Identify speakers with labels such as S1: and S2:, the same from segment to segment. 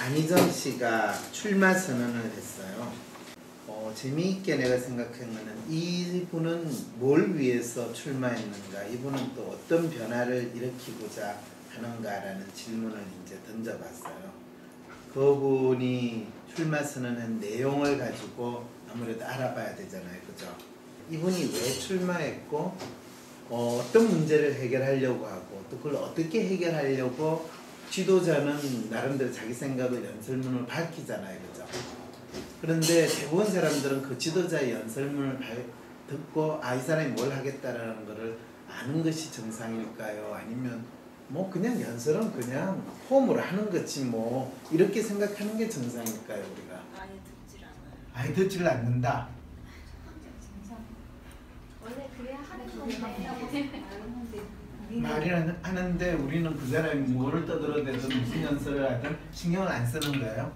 S1: 안희정 씨가 출마 선언을 했어요. 재미있게 내가 생각한 거는 이분은 뭘 위해서 출마했는가, 이분은 또 어떤 변화를 일으키고자 하는가라는 질문을 이제 던져봤어요. 그분이 출마 선언한 내용을 가지고 아무래도 알아봐야 되잖아요, 그죠? 이분이 왜 출마했고, 어떤 문제를 해결하려고 하고, 또 그걸 어떻게 해결하려고 지도자는 나름대로 자기 생각을 연설문을 밝히잖아요, 그죠? 그런데 대부분 사람들은 그 지도자의 연설문을 듣고 이 사람이 뭘 하겠다라는 것을 아는 것이 정상일까요? 아니면 뭐 그냥 연설은 그냥 폼으로 하는 거지 뭐 이렇게 생각하는 게 정상일까요, 우리가?
S2: 아예 듣질 않아요.
S1: 아예 듣지를 않는다.
S2: 원래 그래야 하는 건데
S1: 말을 하는데 우리는 그 사람이 뭐를 떠들어대든 무슨 연설을 하든 신경을 안 쓰는 거예요?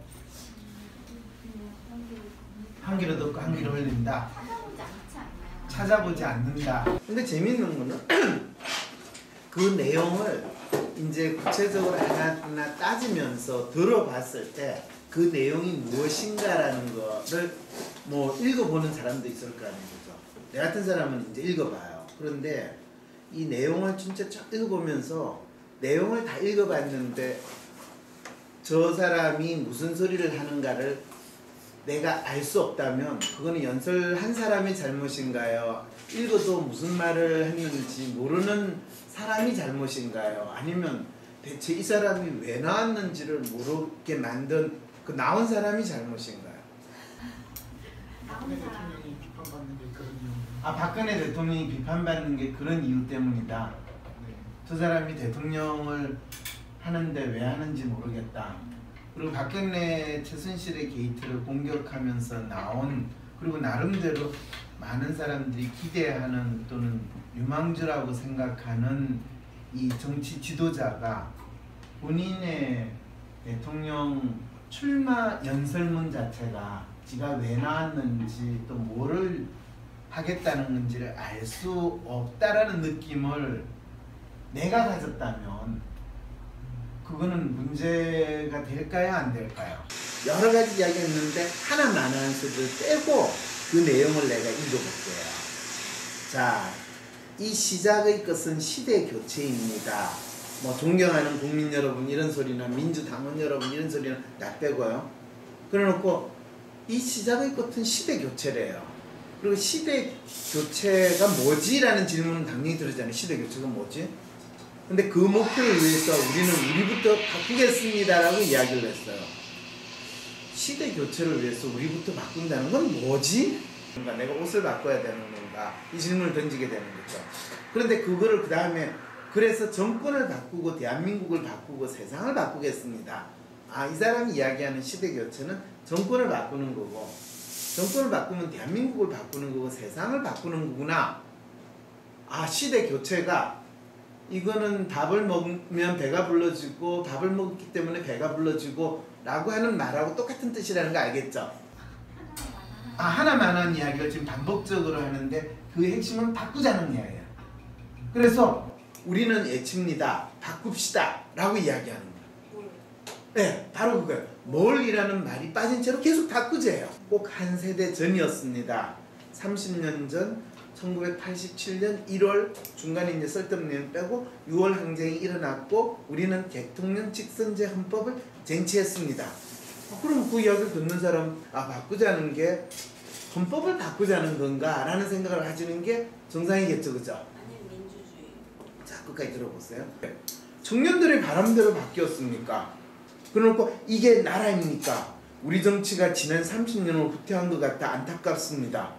S1: 한 귀로 듣고 한 귀로 흘린다.
S2: 찾아보지 않지 않나요?
S1: 찾아보지 않는다. 근데 재밌는 거는 그 내용을 이제 구체적으로 하나하나 따지면서 들어봤을 때 그 내용이 무엇인가라는 거를 뭐 읽어보는 사람도 있을 거 아니에요, 그죠? 내 같은 사람은 이제 읽어봐요. 그런데 이 내용을 진짜 쫙 읽어보면서 내용을 다 읽어봤는데 저 사람이 무슨 소리를 하는가를 내가 알 수 없다면 그거는 연설한 사람의 잘못인가요? 읽어도 무슨 말을 했는지 모르는 사람이 잘못인가요? 아니면 대체 이 사람이 왜 나왔는지를 모르게 만든 그 나온 사람이 잘못인가요?
S2: 나온 사람.
S3: 대통령이 비판받는 게 그런 이유.
S1: 박근혜 대통령이 비판받는 게 그런 이유 때문이다.
S3: 네.
S1: 저 사람이 대통령을 하는데 왜 하는지 모르겠다. 그리고 박근혜 최순실의 게이트를 공격하면서 나온, 그리고 나름대로 많은 사람들이 기대하는 또는 유망주라고 생각하는 이 정치 지도자가 본인의 대통령 출마 연설문 자체가 지가 왜 나왔는지 또 뭐를 하겠다는 건지를 알 수 없다라는 느낌을 내가 가졌다면 그거는 문제가 될까요, 안 될까요? 여러 가지 이야기했는데 하나만한 소리를 빼고 그 내용을 내가 읽어볼게요. 자, 이 시작의 것은 시대 교체입니다. 뭐 존경하는 국민 여러분 이런 소리나 민주당원 여러분 이런 소리는 다 빼고요. 그래놓고 이 시작의 것은 시대 교체래요. 그리고 시대 교체가 뭐지? 라는 질문은 당연히 들었잖아요. 시대 교체가 뭐지? 근데 그 목표를 위해서 우리는 우리부터 바꾸겠습니다 라고 이야기를 했어요. 시대 교체를 위해서 우리부터 바꾼다는 건 뭐지? 그러니까 내가 옷을 바꿔야 되는 건가? 이 질문을 던지게 되는 거죠. 그런데 그거를 그 다음에 그래서 정권을 바꾸고 대한민국을 바꾸고 세상을 바꾸겠습니다. 이 사람이 이야기하는 시대 교체는 정권을 바꾸는 거고, 정권을 바꾸면 대한민국을 바꾸는 거고 세상을 바꾸는 거구나. 시대 교체가 이거는 밥을 먹으면 배가 불러지고 밥을 먹기 때문에 배가 불러지고 라고 하는 말하고 똑같은 뜻이라는 거 알겠죠? 하나만한 이야기를 지금 반복적으로 하는데 그 핵심은 바꾸자는 이야기예요. 그래서 우리는 애칩니다. 바꿉시다 라고 이야기하는 거예요. 네, 바로 그거예요. 뭘이라는 말이 빠진 채로 계속 바꾸재요. 꼭 한 세대 전이었습니다. 30년 전 1987년 1월 중간에 이제 쓸데없는 빼고 6월 항쟁이 일어났고 우리는 대통령 직선제 헌법을 쟁취했습니다. 그럼 그 이야기를 듣는 사람 바꾸자는 게 헌법을 바꾸자는 건가 라는 생각을 하시는 게 정상이겠죠, 그죠?
S2: 아니면 민주주의.
S1: 자, 끝까지 들어보세요. 청년들의 바람대로 바뀌었습니까? 그러고 이게 나라입니까? 우리 정치가 지난 30년을 후퇴한 것 같아 안타깝습니다.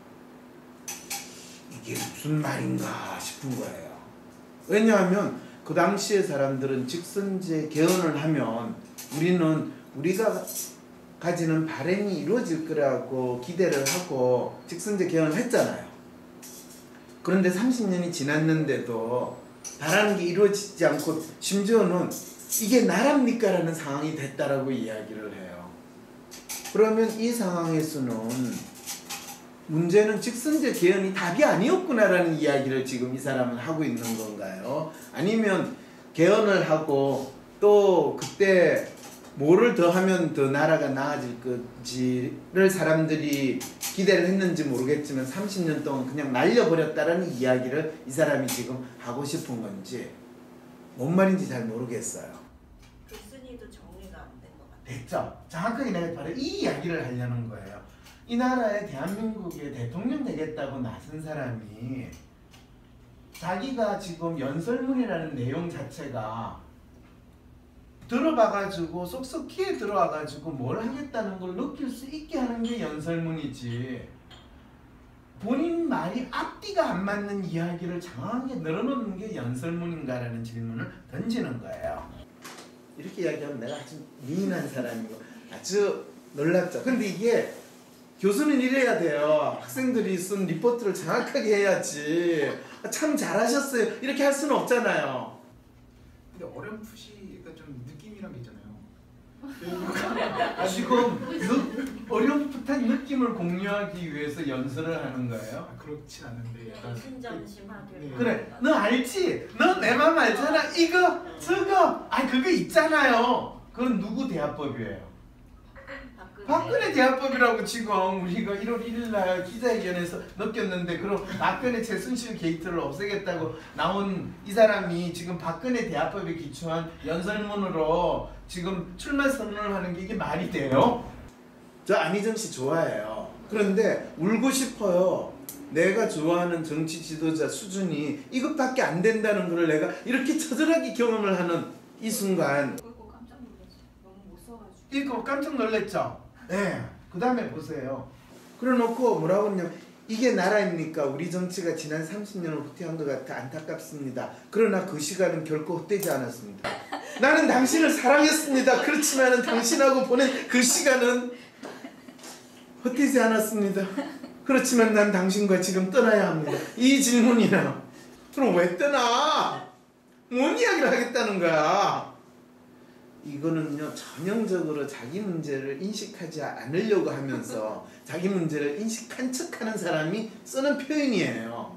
S1: 이게 무슨 말인가 싶은 거예요. 왜냐하면 그 당시의 사람들은 직선제 개헌을 하면 우리가 가지는 바람이 이루어질 거라고 기대를 하고 직선제 개헌을 했잖아요. 그런데 30년이 지났는데도 바라는 게 이루어지지 않고 심지어는 이게 나랍니까? 라는 상황이 됐다라고 이야기를 해요. 그러면 이 상황에서는 문제는 직선제 개헌이 답이 아니었구나라는 이야기를 지금 이 사람은 하고 있는 건가요? 아니면 개헌을 하고 또 그때 뭐를 더 하면 더 나라가 나아질 건지를 사람들이 기대를 했는지 모르겠지만 30년 동안 그냥 날려버렸다라는 이야기를 이 사람이 지금 하고 싶은 건지 뭔 말인지 잘 모르겠어요.
S3: 교수님도 정리가 안 된 것 같아요.
S1: 됐죠? 정확하게 내가 바로 이 이야기를 하려는 거예요. 이 나라의 대한민국의 대통령 되겠다고 나선 사람이 자기가 지금 연설문이라는 내용 자체가 들어봐가지고 쏙쏙 귀에 들어와가지고 뭘 하겠다는 걸 느낄 수 있게 하는 게 연설문이지, 본인 말이 앞뒤가 안 맞는 이야기를 장황하게 늘어놓는 게 연설문인가라는 질문을 던지는 거예요. 이렇게 이야기하면 내가 아주 미인한 사람이고 아주 놀랍죠. 근데 이게 교수는 이래야 돼요. 학생들이 쓴 리포트를 정확하게 해야지. 참 잘하셨어요 이렇게 할 수는 없잖아요.
S4: 근데 어렴풋이가 좀 느낌이란 게 있잖아요.
S1: 지금 어렴풋한 느낌을 공유하기 위해서 연설을 하는 거예요?
S4: 그렇진 않는데 약간
S3: 이순전심하게.
S4: 네.
S1: 그래, 너 알지? 너 내 맘 알잖아. 이거 저거 그거 있잖아요. 그건 누구 대화법이에요? 박근혜 대화법이라고 지금 우리가 1월 1일 날 기자회견에서 느꼈는데, 그럼 박근혜 최순실 게이트를 없애겠다고 나온 이 사람이 지금 박근혜 대화법에 기초한 연설문으로 지금 출마 선언을 하는 게 이게 말이 돼요? 저 안희정 씨 좋아해요. 그런데 울고 싶어요. 내가 좋아하는 정치 지도자 수준이 이것밖에 안 된다는 걸 내가 이렇게 처절하게 경험을 하는 이 순간
S2: 그거 깜짝 놀랐어요. 너무 못 써가지고.
S1: 이거 깜짝 놀랐죠? 네. 그 다음에 보세요. 그래놓고 뭐라고 했냐면, 이게 나라입니까? 우리 정치가 지난 30년을 후퇴한 것 같아 안타깝습니다. 그러나 그 시간은 결코 헛되지 않았습니다. 나는 당신을 사랑했습니다. 그렇지만 당신하고 보낸 그 시간은 헛되지 않았습니다. 그렇지만 난 당신과 지금 떠나야 합니다. 이 질문이나. 그럼 왜 떠나? 뭔 이야기를 하겠다는 거야? 이거는요, 전형적으로 자기 문제를 인식하지 않으려고 하면서 자기 문제를 인식한 척하는 사람이 쓰는 표현이에요.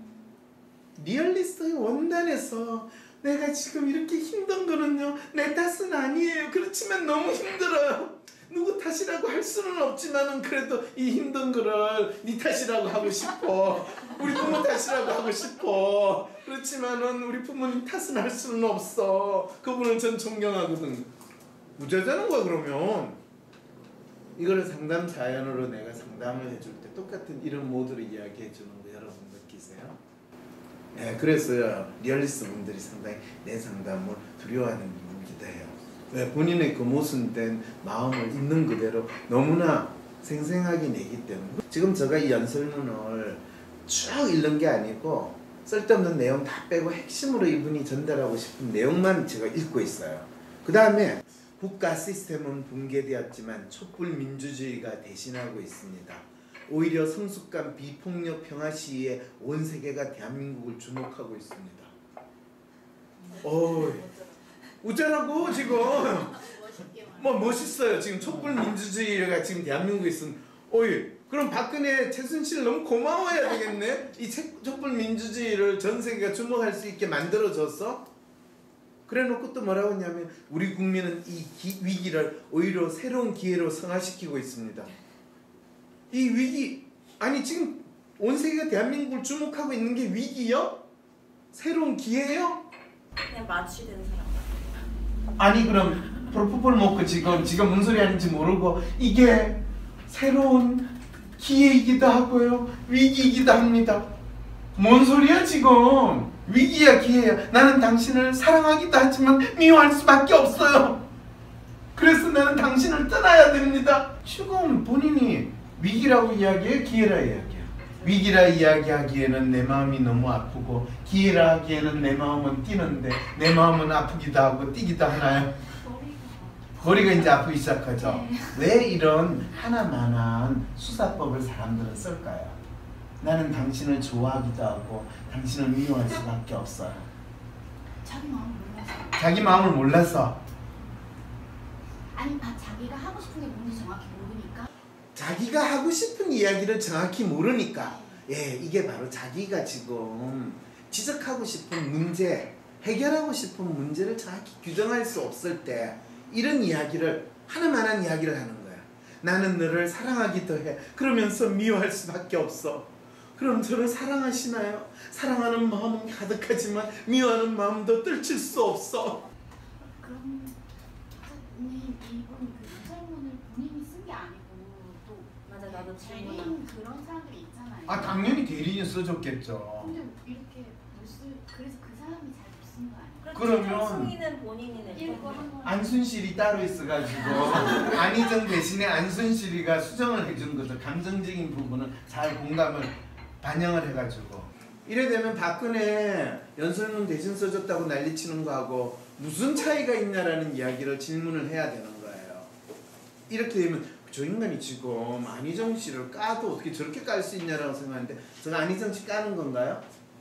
S1: 리얼리스트의 원단에서 내가 지금 이렇게 힘든 거는요, 내 탓은 아니에요. 그렇지만 너무 힘들어요. 누구 탓이라고 할 수는 없지만은 그래도 이 힘든 거를 네 탓이라고 하고 싶어. 우리 부모 탓이라고 하고 싶어. 그렇지만은 우리 부모님 탓은 할 수는 없어. 그분을 전 존경하거든. 무죄자는 거야. 그러면 이거를 상담 사연으로 내가 상담을 해줄 때 똑같은 이런 모드로 이야기해 주는 거 여러분 느끼세요? 네, 그래서요, 리얼리스트 분들이 상당히 내 상담을 두려워하는 이유이기도 해요. 왜? 본인의 그 모순된 마음을 있는 그대로 너무나 생생하게 내기 때문에. 지금 제가 이 연설문을 쭉 읽는 게 아니고 쓸데없는 내용 다 빼고 핵심으로 이분이 전달하고 싶은 내용만 제가 읽고 있어요. 그 다음에 국가 시스템은 붕괴되었지만 촛불 민주주의가 대신하고 있습니다. 오히려 성숙한 비폭력 평화 시위에 온 세계가 대한민국을 주목하고 있습니다. 어쩌라고 지금 뭐 멋있어요. 지금 촛불 민주주의가 지금 대한민국에 있으면, 그럼 박근혜 최순실 너무 고마워해야 되겠네. 이 촛불 민주주의를 전 세계가 주목할 수 있게 만들어줘서. 그래놓고 또 뭐라고 했냐면, 우리 국민은 이 위기를 오히려 새로운 기회로 승화시키고 있습니다. 이 위기, 아니 지금 온 세계가 대한민국을 주목하고 있는 게 위기요? 새로운 기회요?
S3: 그냥 마취된 사람.
S1: 아니 그럼 프로포폴 먹고 지금 뭔 소리 하는지 모르고 이게 새로운 기회이기도 하고요, 위기이기도 합니다. 뭔 소리야 지금? 위기야 기회야. 나는 당신을 사랑하기도 하지만 미워할 수밖에 없어요. 그래서 나는 당신을 떠나야 됩니다. 지금 본인이 위기라고 이야기해, 기회라 이야기해. 위기라 이야기하기에는 내 마음이 너무 아프고, 기회라 하기에는 내 마음은 뛰는데 내 마음은 아프기도 하고 뛰기도 하나요? 거리가 이제 아프기 시작하죠. 왜 이런 하나만한 수사법을 사람들은 쓸까요? 나는 당신을 좋아하기도 하고 당신을 미워할 수밖에 없어요.
S2: 자기 마음을 몰라서.
S1: 자기 마음을 몰라서.
S2: 아니 자기가 하고 싶은 게 뭔지 정확히 모르니까.
S1: 자기가 하고 싶은 이야기를 정확히 모르니까. 예, 이게 바로 자기가 지금 지적하고 싶은 문제, 해결하고 싶은 문제를 정확히 규정할 수 없을 때 이런 이야기를 하나만한 이야기를 하는 거야. 나는 너를 사랑하기 더해. 그러면서 미워할 수밖에 없어. 그럼 저를 사랑하시나요? 사랑하는 마음은 가득하지만 미워하는 마음도 떨칠 수 없어.
S2: 그럼 선생님 이분 그 연설문을 본인이 쓴 게 아니고 또
S3: 맞아, 나도
S2: 대리인
S3: 질문한.
S2: 그런 사람들이 있잖아요.
S1: 아 당연히 대리인이 써줬겠죠.
S2: 근데 이렇게 그래서 그 사람이 잘 못 쓴 거 아니에요?
S1: 그러면
S3: 승인은 본인이 낼
S2: 읽고
S3: 건데.
S2: 한 번.
S1: 안순실이 따로 있어가지고 안희정 대신에 안순실이가 수정을 해준 거죠. 감정적인 부분은 잘 공감을 반영을 해가지고. 이래 되면 박근혜 연설문 대신 써줬다고 난리치는 거하고 무슨 차이가 있냐라는 이야기를 질문을 해야 되는 거예요. 이렇게 되면 저 인간이 지금 안희정 씨를 까도 어떻게 저렇게 깔 수 있냐라고 생각하는데 제가 안희정 씨 까는 건가요?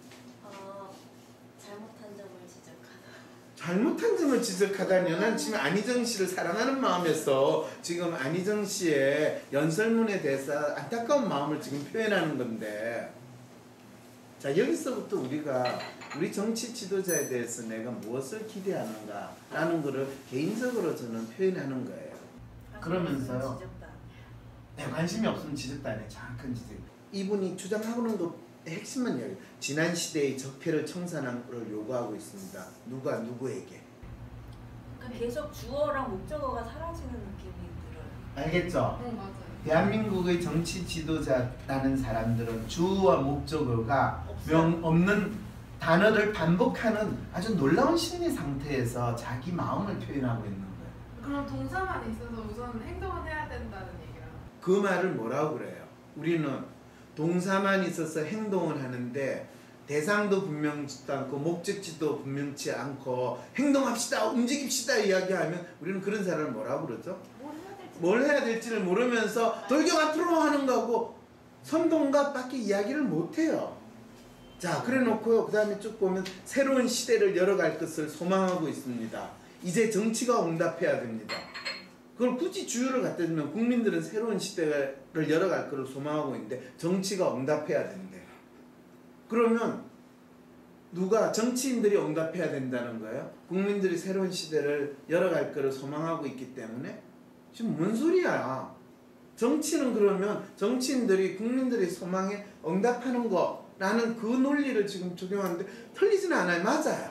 S3: 잘못한 점을 지적하다.
S1: 잘못한 점을 지적하다니 난 지금 안희정 씨를 사랑하는 마음에서 지금 안희정 씨의 연설문에 대해서 안타까운 마음을 지금 표현하는 건데, 자 여기서부터 우리가 우리 정치 지도자에 대해서 내가 무엇을 기대하는가 라는 거를 개인적으로 저는 표현하는 거예요. 그러면서요.
S3: 지적다.
S1: 내 관심이 없으면 지적도 안 해. 정확한 지적. 이분이 주장하고는 거 핵심만 이야기. 지난 시대의 적폐를 청산하는 걸 요구하고 있습니다. 누가 누구에게?
S3: 그러니까 계속 주어랑 목적어가 사라지는 느낌이 들어요.
S1: 알겠죠?
S2: 네 맞아요.
S1: 대한민국의 정치 지도자라는 사람들은 주어와 목적어가 없는 단어를 반복하는 아주 놀라운 심리 상태에서 자기 마음을 표현하고 있는 거예요.
S5: 그럼 동사만 있어서 우선 행동을 해야 된다는 얘기랑
S1: 그 말을 뭐라고 그래요? 우리는 동사만 있어서 행동을 하는데 대상도 분명치도 않고 목적지도 분명치 않고 행동합시다 움직입시다 이야기하면 우리는 그런 사람을 뭐라고 그러죠? 뭘 해야 될지를 모르면서 돌격 앞으로 하는 거고 선동갑밖에 이야기를 못해요. 자 그래 놓고요 그 다음에 쭉 보면 새로운 시대를 열어갈 것을 소망하고 있습니다. 이제 정치가 응답해야 됩니다. 그걸 굳이 주요를 갖다 주면 국민들은 새로운 시대를 열어갈 것을 소망하고 있는데 정치가 응답해야 된대. 그러면 누가 정치인들이 응답해야 된다는 거예요? 국민들이 새로운 시대를 열어갈 것을 소망하고 있기 때문에 지금 뭔 소리야? 정치는 그러면 정치인들이 국민들의 소망에 응답하는 거라는 그 논리를 지금 적용하는데 틀리지는 않아요. 맞아요.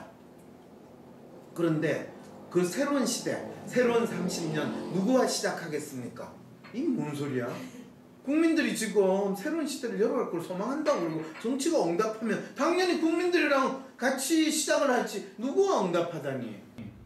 S1: 그런데 그 새로운 시대, 새로운 30년 누구와 시작하겠습니까? 이 뭔 소리야? 국민들이 지금 새로운 시대를 열어갈 걸 소망한다고 그러고 정치가 응답하면 당연히 국민들이랑 같이 시작을 하지 누구와 응답하다니.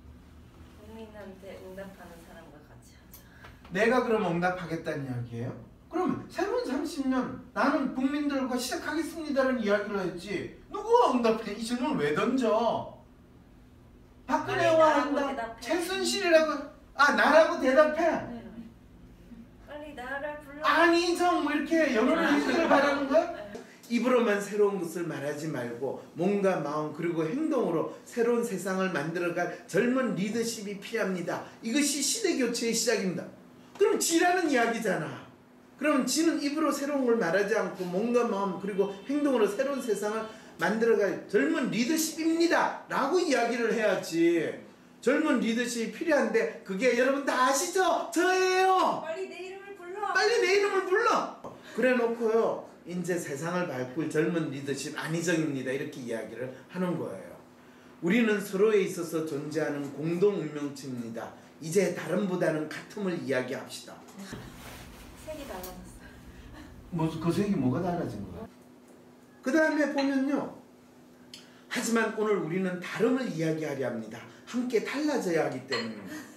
S3: 국민한테 응답하는 사람과 같이 하자.
S1: 내가 그럼 응답하겠다는 이야기예요? 그럼 새로운 30년 나는 국민들과 시작하겠습니다라는 이야기를 했지 누구와 응답해? 이 질문을 왜 던져? 박근혜와 한다 최순실이라고 나라고 대답해.
S3: 빨리 나를 불러.
S1: 안희정 뭐 이렇게 여론을 해주기를 바라는 거야? 입으로만 새로운 것을 말하지 말고 몸과 마음 그리고 행동으로 새로운 세상을 만들어갈 젊은 리더십이 필요합니다. 이것이 시대교체의 시작입니다. 그럼 지라는 이야기잖아. 그럼 지는 입으로 새로운 걸 말하지 않고 몸과 마음 그리고 행동으로 새로운 세상을 만들어갈 젊은 리더십입니다 라고 이야기를 해야지. 젊은 리더십이 필요한데 그게 여러분 다 아시죠? 저예요.
S3: 빨리 내 이름을 불러.
S1: 빨리 내 이름을 불러. 그래 놓고요 이제 세상을 바꿀 젊은 리더십 안희정입니다 이렇게 이야기를 하는 거예요. 우리는 서로에 있어서 존재하는 공동 운명체입니다. 이제 다름보다는 같음을 이야기합시다.
S3: 색이 달라졌어.
S1: 그 색이 뭐가 달라진 거야? 그 다음에 보면요. 하지만 오늘 우리는 다름을 이야기하려 합니다. 함께 달라져야 하기 때문에.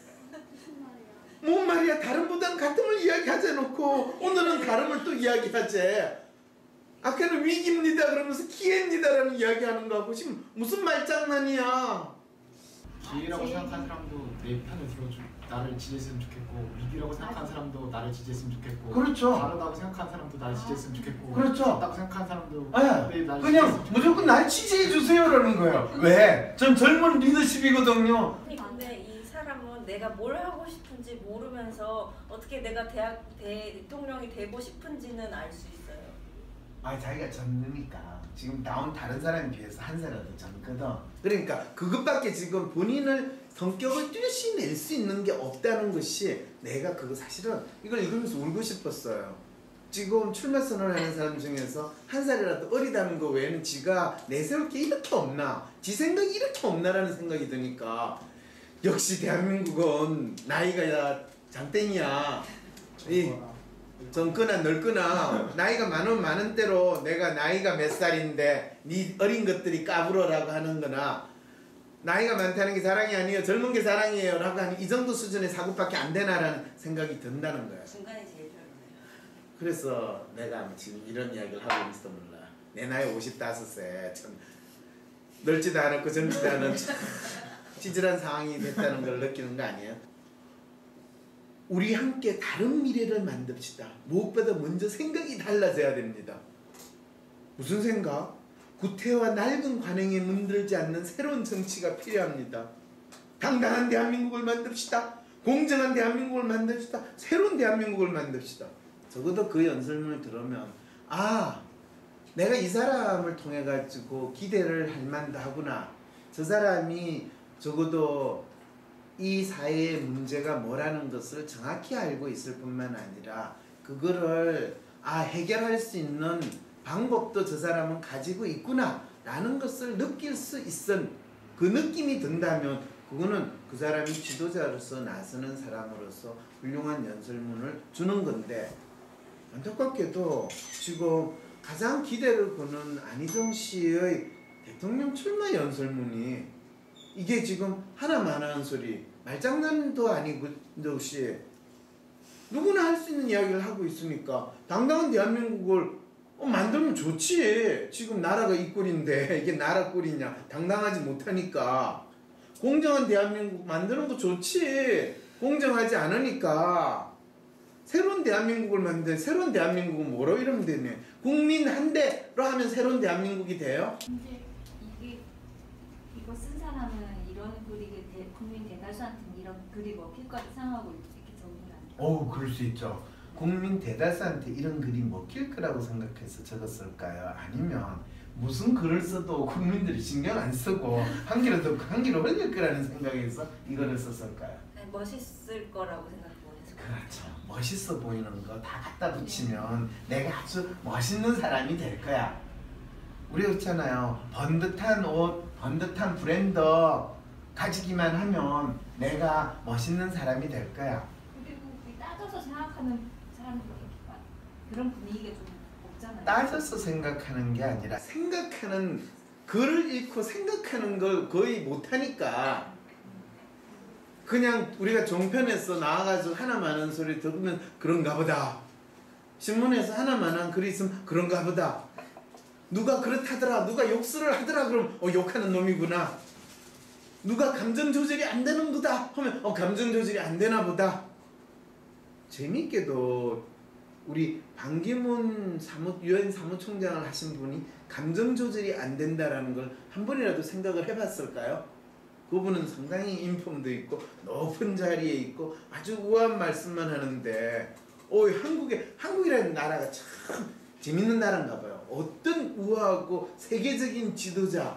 S1: 뭔 말이야? 다름보다는 같음을 이야기하자 놓고 오늘은 다름을 또 이야기하지. 아까는 위기입니다 그러면서 기회입니다라는 이야기하는 거하고 지금 무슨 말장난이야.
S4: 기회라고 생각하는 사람도 내 편을 들어줘 나를 지지했으면 좋겠고 위기라고 생각하는 사람도 나를 지지했으면 좋겠고
S1: 그렇죠.
S4: 다르다고 생각하는 사람도 나를 지지했으면 좋겠고
S1: 그렇죠.
S4: 같다고 생각하는 사람도
S1: 네,
S4: 내 나를
S1: 그냥
S4: 지지했으면
S1: 무조건 날 지지해 주세요라는 거예요. 왜? 전 젊은 리더십이거든요.
S3: 아니 근데 이 사람은 내가 뭘 하고 싶은지 모르면서 어떻게 내가 대통령이 되고 싶은지는 알 수 있어요.
S1: 아 자기가 젊으니까 지금 나온 다른 사람에 비해서 한 살이라도 젊거든. 그러니까 그것밖에 지금 본인을 성격을 뚜렷이 낼 수 있는 게 없다는 것이 내가 그거 사실은 이걸 읽으면서 울고 싶었어요. 지금 출마 선언하는 사람 중에서 한 살이라도 어리다는 거 외에는 지가 내세울 게 이렇게 없나, 지 생각이 이렇게 없나라는 생각이 드니까 역시 대한민국은 나이가 장땡이야. 이 젊거나 늙거나 나이가 많으면 많은 대로 내가 나이가 몇 살인데 네 어린 것들이 까불어라고 하는 거나 나이가 많다는 게 자랑이 아니에요, 젊은 게 자랑이에요 라고 하는 이 정도 수준의 사고밖에 안 되나라는 생각이 든다는 거야.
S3: 중간에 제일 별로네요.
S1: 그래서 내가 지금 이런 이야기를 하고 있어 몰라. 내 나이 55세 참 늙지도 않았고 젊지도 않은 찌질한 상황이 됐다는 걸 느끼는 거 아니에요? 우리 함께 다른 미래를 만듭시다. 무엇보다 먼저 생각이 달라져야 됩니다. 무슨 생각? 구태와 낡은 관행에 문들지 않는 새로운 정치가 필요합니다. 당당한 대한민국을 만듭시다. 공정한 대한민국을 만듭시다. 새로운 대한민국을 만듭시다. 적어도 그 연설문을 들으면 아, 내가 이 사람을 통해 가지고 기대를 할 만도 하구나. 저 사람이 적어도 이 사회의 문제가 뭐라는 것을 정확히 알고 있을 뿐만 아니라 그거를 해결할 수 있는 방법도 저 사람은 가지고 있구나 라는 것을 느낄 수 있은 그 느낌이 든다면 그거는 그 사람이 지도자로서 나서는 사람으로서 훌륭한 연설문을 주는 건데, 안타깝게도 지금 가장 기대를 거는 안희정 씨의 대통령 출마 연설문이 이게 지금 하나만한 소리, 말장난도 아니고 듯이 누구나 할 수 있는 이야기를 하고 있으니까 당당한 대한민국을 만들면 좋지. 지금 나라가 이 꼴인데 이게 나라 꼴이냐, 당당하지 못하니까. 공정한 대한민국 만드는 거 좋지. 공정하지 않으니까. 새로운 대한민국을 만든 새로운 대한민국은 뭐로 이러면 되네. 국민 한 대로 하면 새로운 대한민국이 돼요?
S2: 근데 이거 쓴 사람은 이런 글이 국민 대다수한테는 이런 글이 먹힐 거라고 생각하고 이렇게 정리를 안 해요.
S1: 그럴 수 있죠. 국민 대다수한테 이런 글이 먹힐 거라고 생각해서 적었을까요? 아니면 무슨 글을 써도 국민들이 신경 안 쓰고 한 귀로 듣고 한 귀로 흘릴 거라는 생각에서 이거를 썼을까요?
S3: 네, 멋있을 거라고 생각해서.
S1: 그렇죠. 멋있어 보이는 거 다 갖다 붙이면 내가 아주 멋있는 사람이 될 거야. 우리 그렇잖아요. 번듯한 옷, 번듯한 브랜드 가지기만 하면 내가 멋있는 사람이 될 거야.
S2: 그리고 따져서 생각하는 사람들이 그런 분위기가 좀 없잖아요.
S1: 따져서 생각하는 게 아니라 생각하는 글을 읽고 생각하는 걸 거의 못하니까 그냥 우리가 종편에서 나와가지고 하나만한 소리 들으면 그런가 보다. 신문에서 하나만한 글이 있으면 그런가 보다. 누가 그렇다더라, 누가 욕설을 하더라 그러면 욕하는 놈이구나. 누가 감정 조절이 안 되는 거다 하면 감정 조절이 안 되나 보다. 재밌게도 우리 반기문 유엔 사무총장을 하신 분이 감정 조절이 안 된다라는 걸 한 번이라도 생각을 해봤을까요? 그분은 상당히 인품도 있고 높은 자리에 있고 아주 우아한 말씀만 하는데 한국이라는 나라가 참 재밌는 나라인가 봐요. 어떤 우아하고 세계적인 지도자,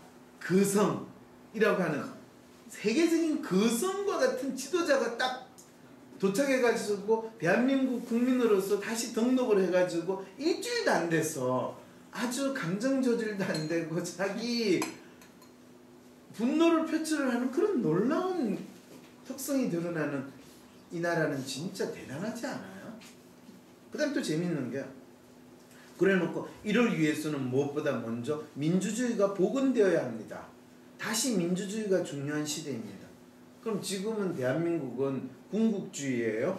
S1: 거성이라고 하는 세계적인 거성과 같은 지도자가 딱 도착해가지고 대한민국 국민으로서 다시 등록을 해가지고 일주일도 안 돼서 아주 감정 조절도 안 되고 자기 분노를 표출을 하는 그런 놀라운 특성이 드러나는 이 나라는 진짜 대단하지 않아요? 그 다음 또 재밌는 게 그래놓고 이를 위해서는 무엇보다 먼저 민주주의가 복원되어야 합니다. 다시 민주주의가 중요한 시대입니다. 그럼 지금은 대한민국은 군국주의예요?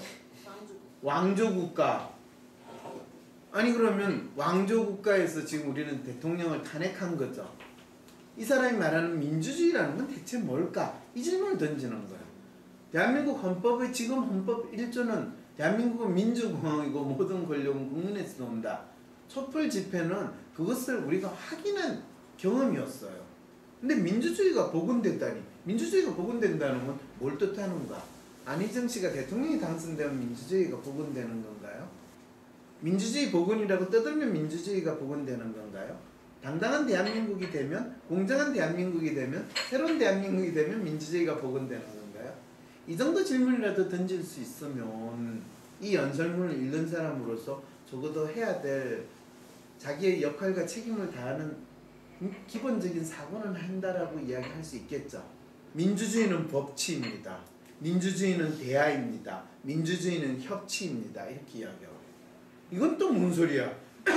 S1: 왕조국가. 아니 그러면 왕조국가에서 지금 우리는 대통령을 탄핵한 거죠. 이 사람이 말하는 민주주의라는 건 대체 뭘까? 이 질문을 던지는 거예요. 대한민국 헌법의 지금 헌법 1조는 대한민국은 민주공화국이고 모든 권력은 국민에서 나온다. 촛불 집회는 그것을 우리가 확인한 경험이었어요. 근데 민주주의가 복원된다니, 민주주의가 복원된다는 건 뭘 뜻하는가? 안희정 씨가 대통령이 당선되면 민주주의가 복원되는 건가요? 민주주의 복원이라고 떠들면 민주주의가 복원되는 건가요? 당당한 대한민국이 되면, 공정한 대한민국이 되면, 새로운 대한민국이 되면 민주주의가 복원되는 건가요? 이 정도 질문이라도 던질 수 있으면 이 연설문을 읽는 사람으로서 적어도 해야 될 자기의 역할과 책임을 다하는 기본적인 사고는 한다라고 이야기할 수 있겠죠. 민주주의는 법치입니다. 민주주의는 대화입니다. 민주주의는 협치입니다. 이렇게 이야기하고. 이건 또 뭔 소리야?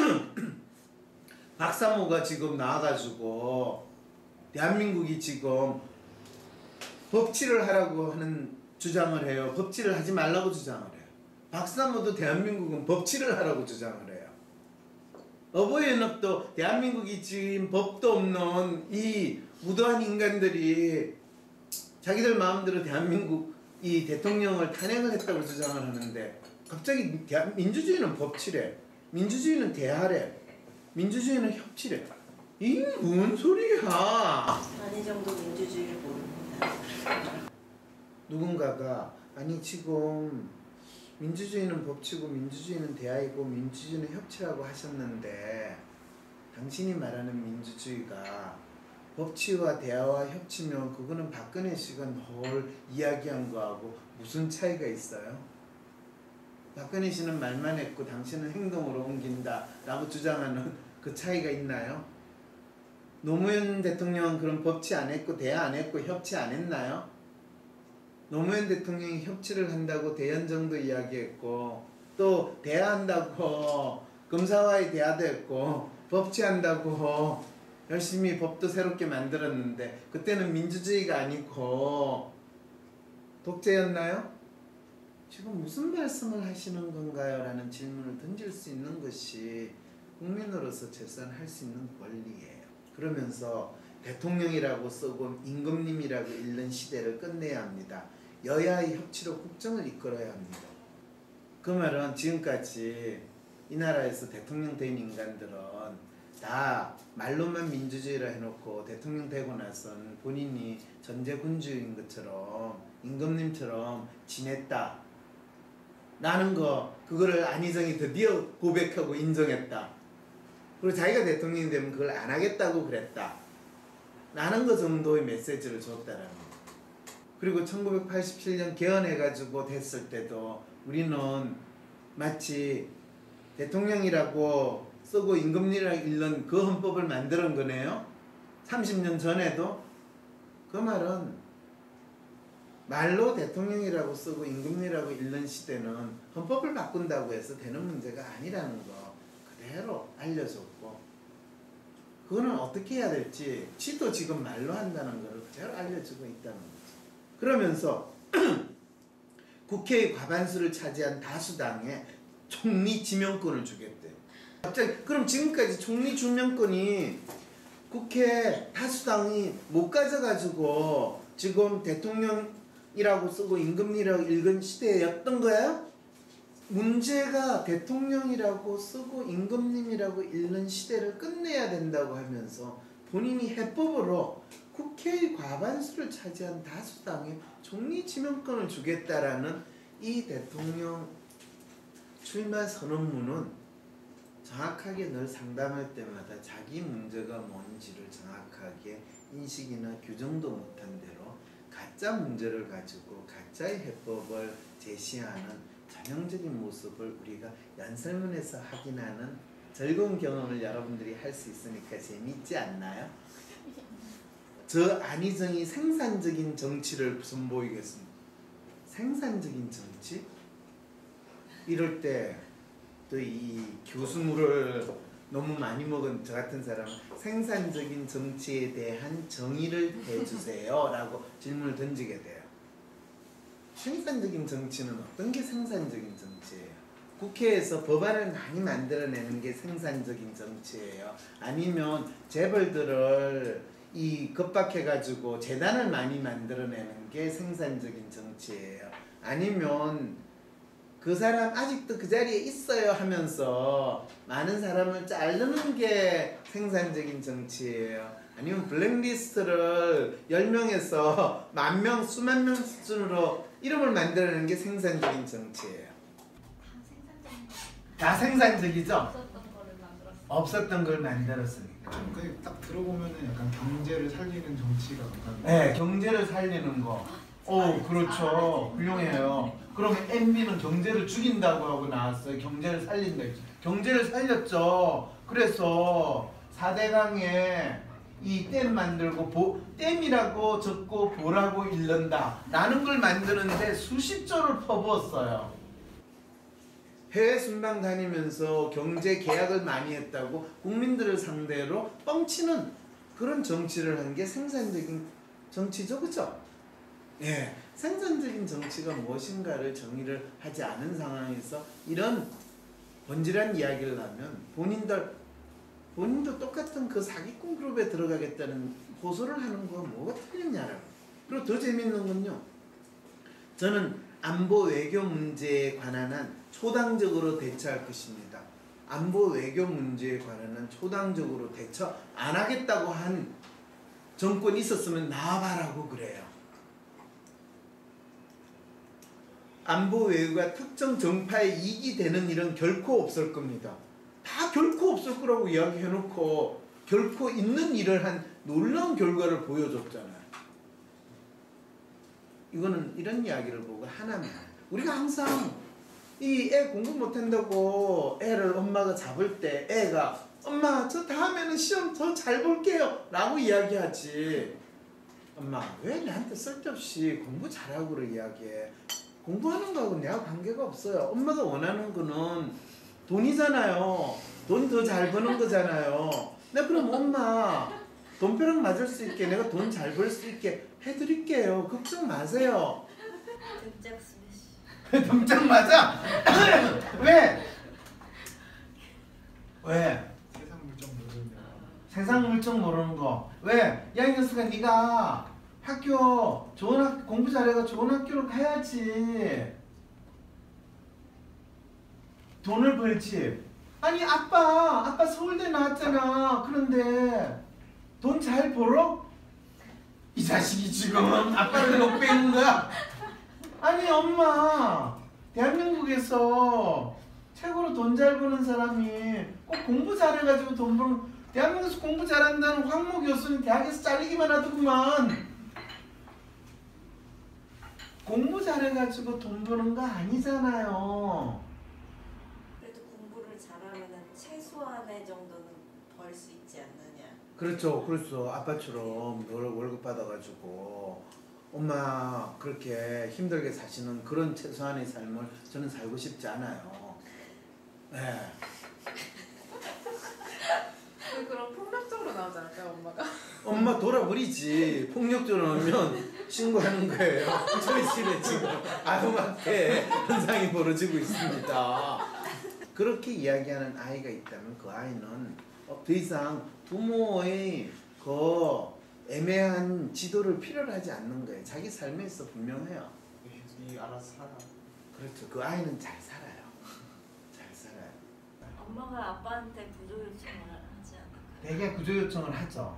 S1: 박사모가 지금 나와가지고 대한민국이 지금 법치를 하라고 하는 주장을 해요. 법치를 하지 말라고 주장을 해요. 박사모도 대한민국은 법치를 하라고 주장을 해요. 어버이연합도 대한민국이 지금 법도 없는 이 무도한 인간들이 자기들 마음대로 대한민국 이 대통령을 탄핵을 했다고 주장을 하는데 갑자기 민주주의는 법치래. 민주주의는 대화래. 민주주의는 협치래. 이게 뭔 소리야?
S3: 어느 정도 민주주의를 모릅니다.
S1: 누군가가 아니 지금 민주주의는 법치고 민주주의는 대화이고 민주주의는 협치라고 하셨는데 당신이 말하는 민주주의가 법치와 대화와 협치면 그거는 박근혜 씨가 늘 이야기한 거하고 무슨 차이가 있어요? 박근혜 씨는 말만 했고 당신은 행동으로 옮긴다 라고 주장하는 그 차이가 있나요? 노무현 대통령은 그럼 법치 안 했고 대화 안 했고 협치 안 했나요? 노무현 대통령이 협치를 한다고 대연정도 이야기했고 또 대화한다고 검사와의 대화도 했고 법치한다고 열심히 법도 새롭게 만들었는데 그때는 민주주의가 아니고 독재였나요? 지금 무슨 말씀을 하시는 건가요? 라는 질문을 던질 수 있는 것이 국민으로서 최소한 할 수 있는 권리예요. 그러면서 대통령이라고 쓰고 임금님이라고 읽는 시대를 끝내야 합니다. 여야의 협치로 국정을 이끌어야 합니다. 그 말은 지금까지 이 나라에서 대통령 된 인간들은 다 말로만 민주주의라 해놓고 대통령 되고 나선 본인이 전제군주인 것처럼 임금님처럼 지냈다 라는 거, 그거를 안희정이 드디어 고백하고 인정했다. 그리고 자기가 대통령이 되면 그걸 안 하겠다고 그랬다 라는 거 정도의 메시지를 줬다라는 거. 그리고 1987년 개헌해가지고 됐을 때도 우리는 마치 대통령이라고 쓰고 임금님이라고 읽는 그 헌법을 만드는 거네요. 30년 전에도. 그 말은 말로 대통령이라고 쓰고 임금님이라고 읽는 시대는 헌법을 바꾼다고 해서 되는 문제가 아니라는 거 그대로 알려줬고, 그거는 어떻게 해야 될지 지도 지금 말로 한다는 걸 그대로 알려주고 있다는 거죠. 그러면서 국회의 과반수를 차지한 다수당에 총리 지명권을 주겠대요. 갑자기 그럼 지금까지 총리 지명권이 국회 다수당이 못 가져가지고 지금 대통령이라고 쓰고 임금님이라고 읽은 시대였던 거예요? 문제가 대통령이라고 쓰고 임금님이라고 읽는 시대를 끝내야 된다고 하면서 본인이 해법으로 국회의 과반수를 차지한 다수당에 총리 지명권을 주겠다라는 이 대통령 출마 선언문은 정확하게 늘 상담할 때마다 자기 문제가 뭔지를 정확하게 인식이나 규정도 못한 대로 가짜 문제를 가지고 가짜의 해법을 제시하는 전형적인 모습을 우리가 연설문에서 확인하는 즐거운 경험을 여러분들이 할 수 있으니까 재미있지 않나요? 저 안희정이 생산적인 정치를 선보이겠습니다. 생산적인 정치? 이럴 때 또 이 교수물을 너무 많이 먹은 저 같은 사람은 생산적인 정치에 대한 정의를 해주세요 라고 질문을 던지게 돼요. 생산적인 정치는 어떤 게 생산적인 정치예요? 국회에서 법안을 많이 만들어내는 게 생산적인 정치예요? 아니면 재벌들을 이 겁박해가지고 재단을 많이 만들어내는 게 생산적인 정치예요? 아니면 그 사람 아직도 그 자리에 있어요 하면서 많은 사람을 자르는 게 생산적인 정치예요? 아니면 블랙리스트를 10명에서 10,000명, 수만 명 수준으로 이름을 만들어내는 게 생산적인 정치예요?
S2: 다 생산적인 거.
S1: 다 생산적이죠?
S2: 없었던 거를 만들었어.
S1: 없었던 걸 만들었으니까.
S4: 그딱 들어보면은 약간 경제를 살리는 정치가 약간
S1: 네, 경제를 살리는 거. 오, 그렇죠. 훌륭해요. 그러면 MB는 경제를 죽인다고 하고 나왔어요. 경제를 살린다. 경제를 살렸죠. 그래서 4대강에 이 댐 만들고 댐이라고 적고 보라고 읽는다 라는 걸 만드는데 수십조를 퍼부었어요. 해외 순방 다니면서 경제 계약을 많이 했다고 국민들을 상대로 뻥치는 그런 정치를 한 게 생산적인 정치죠, 그죠? 예, 생산적인 정치가 무엇인가를 정의를 하지 않은 상황에서 이런 번질한 이야기를 하면 본인도 똑같은 그 사기꾼 그룹에 들어가겠다는 호소를 하는 거와 뭐가 틀렸냐라고. 그리고 더 재밌는 건요, 저는 안보 외교 문제에 관한 한 초당적으로 대처할 것입니다. 안보 외교 문제에 관한 한 초당적으로 대처 안 하겠다고 한 정권이 있었으면 나와봐라고 그래요. 안보 외교가 특정 정파에 이익이 되는 일은 결코 없을 겁니다. 다 결코 없을 거라고 이야기해놓고 결코 있는 일을 한 놀라운 결과를 보여줬잖아요. 이거는 이런 이야기를 보고 하나만, 우리가 항상 이 애 공부 못한다고 애를 엄마가 잡을 때 애가 엄마 저 다음에는 시험 더 잘 볼게요 라고 이야기하지, 엄마 왜 나한테 쓸데없이 공부 잘하고를 이야기해. 공부하는 거하고 내가 관계가 없어요. 엄마가 원하는 거는 돈이잖아요. 돈 더 잘 버는 거잖아요. 내가 그럼 엄마 돈벼락 맞을 수 있게 내가 돈 잘 벌 수 있게 해드릴게요. 걱정 마세요.
S3: 등짝 스매시.
S1: 등짝 맞아? 왜? 왜?
S4: 세상 물정 모르는
S1: 세상 물정 모르는 거. 왜? 야, 이 녀석아, 네가 학교 공부 잘해가 좋은 학교로 가야지. 돈을 벌지. 아니 아빠 서울대 나왔잖아. 그런데 돈 잘 벌어? 이 자식이 지금 아빠를 욕배는 거야? 아니 엄마, 대한민국에서 최고로 돈 잘 버는 사람이 꼭 공부 잘해가지고 돈 버는, 대한민국에서 공부 잘한다는 황모 교수는 대학에서 잘리기만 하더구만. 공부 잘해가지고 돈 버는 거 아니잖아요.
S3: 그래도 공부를 잘하면은 최소한의 정도는 벌 수 있지 않느냐.
S1: 그렇죠. 아빠처럼 월급 받아가지고 엄마 그렇게 힘들게 사시는 그런 최소한의 삶을 저는 살고 싶지 않아요. 네.
S5: 그럼 폭력적으로 나오지 않을까요, 엄마가?
S1: 엄마 돌아버리지. 폭력적으로 하면 신고하는 거예요. 저희 집에 지금 아동학대 현상이 벌어지고 있습니다. 그렇게 이야기하는 아이가 있다면 그 아이는 더 이상 부모의 그 애매한 지도를 필요로 하지 않는 거예요. 자기 삶에 있어 분명해요.
S4: 이 알아서 살아.
S1: 그렇죠. 그 아이는 잘 살아요. 잘 살아요.
S3: 엄마가 아빠한테 구조 요청을 하지 않을까?
S1: 되게 구조 요청을 하죠.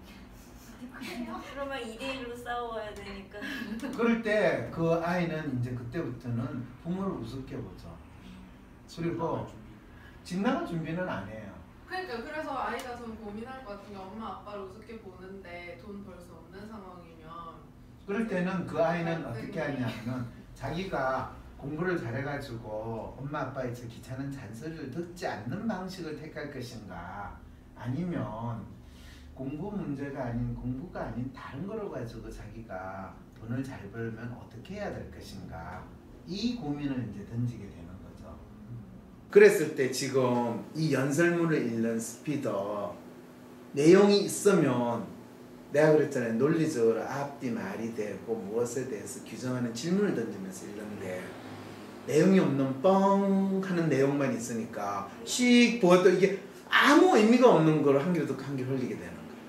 S3: 그러면 2대1로 싸워야 되니까.
S1: 그럴 때 그 아이는 이제 그때부터는 부모를 우습게 보죠. 그리고 집 나갈 준비는 안 해요.
S5: 그러니까 그래서 아이가 좀 고민할 것 같은 게 엄마 아빠를 우습게 보는데 돈 벌 수 없는 상황이면
S1: 그럴 때는 그 아이는 어떻게 하냐면 자기가 공부를 잘해가지고 엄마 아빠의 저 귀찮은 잔소리를 듣지 않는 방식을 택할 것인가, 아니면 공부 문제가 아닌 공부가 아닌 다른 거로 가지고 자기가 돈을 잘 벌면 어떻게 해야 될 것인가, 이 고민을 이제 던지게 되는 거죠. 그랬을 때 지금 이 연설문을 읽는 스피더 내용이 있으면 내가 그랬잖아요. 논리적으로 앞뒤 말이 되고 무엇에 대해서 규정하는 질문을 던지면서 읽는데 내용이 없는 뻥 하는 내용만 있으니까 씩 보아도 이게 아무 의미가 없는 걸 한 귀로 듣고 한 귀로 흘리게 되는 거예요.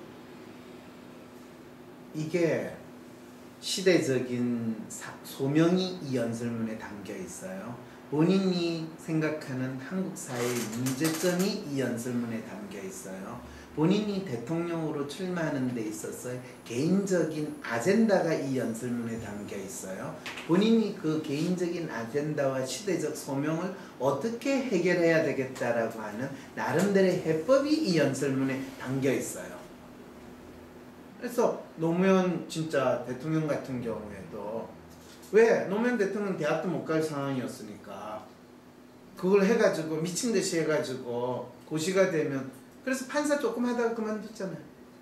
S1: 이게 시대적인 소명이 이 연설문에 담겨 있어요. 본인이 생각하는 한국 사회의 문제점이 이 연설문에 담겨 있어요. 본인이 대통령으로 출마하는 데 있어서 개인적인 아젠다가 이 연설문에 담겨 있어요. 본인이 그 개인적인 아젠다와 시대적 소명을 어떻게 해결해야 되겠다라고 하는 나름대로의 해법이 이 연설문에 담겨 있어요. 그래서 노무현 진짜 대통령 같은 경우에도 왜 노무현 대통령 대학도 못 갈 상황이었으니까 그걸 해가지고 미친 듯이 해가지고 고시가 되면 그래서 판사 조금 하다가 그만뒀잖아요.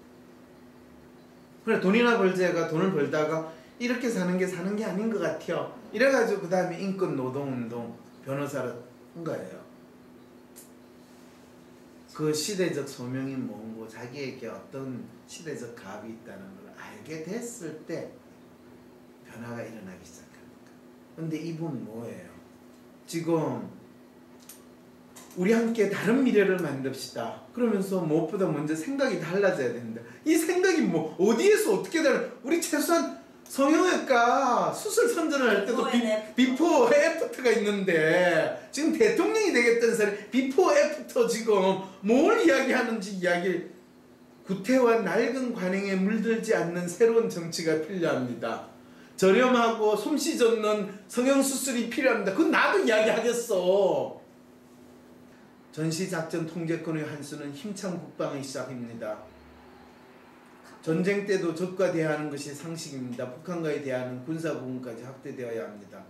S1: 그래 돈이나 벌자가 돈을 벌다가 이렇게 사는 게 아닌 것 같아요. 이래가지고 그 다음에 인권 노동운동 변호사를 한 거예요. 그 시대적 소명이 뭔고 자기에게 어떤 시대적 가압이 있다는 걸 알게 됐을 때 변화가 일어나기 시작합니다. 근데 이분 뭐예요? 지금 우리 함께 다른 미래를 만듭시다. 그러면서 무엇보다 먼저 생각이 달라져야 된다. 이 생각이 뭐 어디에서 어떻게 다른? 우리 최소한 성형외과 수술 선전을 할 때도 비포 애프터가 있는데 지금 대통령이 되겠다는 사람이 비포 애프터 지금 뭘 이야기하는지 이야기 구태와 낡은 관행에 물들지 않는 새로운 정치가 필요합니다. 저렴하고 솜씨 좋는 성형수술이 필요합니다. 그건 나도 이야기하겠어. 전시작전 통제권의 한 수는 힘찬 국방의 시작입니다. 전쟁 때도 적과 대하는 것이 상식입니다. 북한과의 대하는 군사 부분까지 확대되어야 합니다.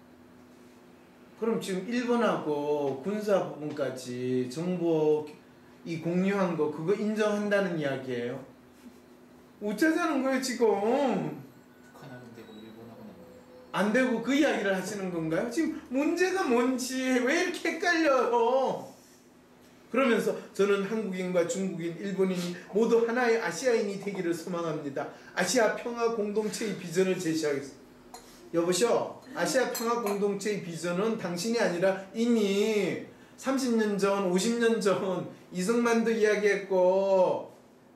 S1: 그럼 지금 일본하고 군사 부분까지 정보 이 공유한 거 그거 인정한다는 이야기예요. 어쩌자는 거예요 지금?
S4: 북한하고는 되고 일본하고는
S1: 안 되고 그 이야기를 하시는 건가요? 지금 문제가 뭔지 왜 이렇게 헷갈려요? 그러면서 저는 한국인과 중국인, 일본인이 모두 하나의 아시아인이 되기를 소망합니다. 아시아 평화 공동체의 비전을 제시하겠습니다. 여보시오, 아시아 평화 공동체의 비전은 당신이 아니라 이미 30년 전, 50년 전 이승만도 이야기했고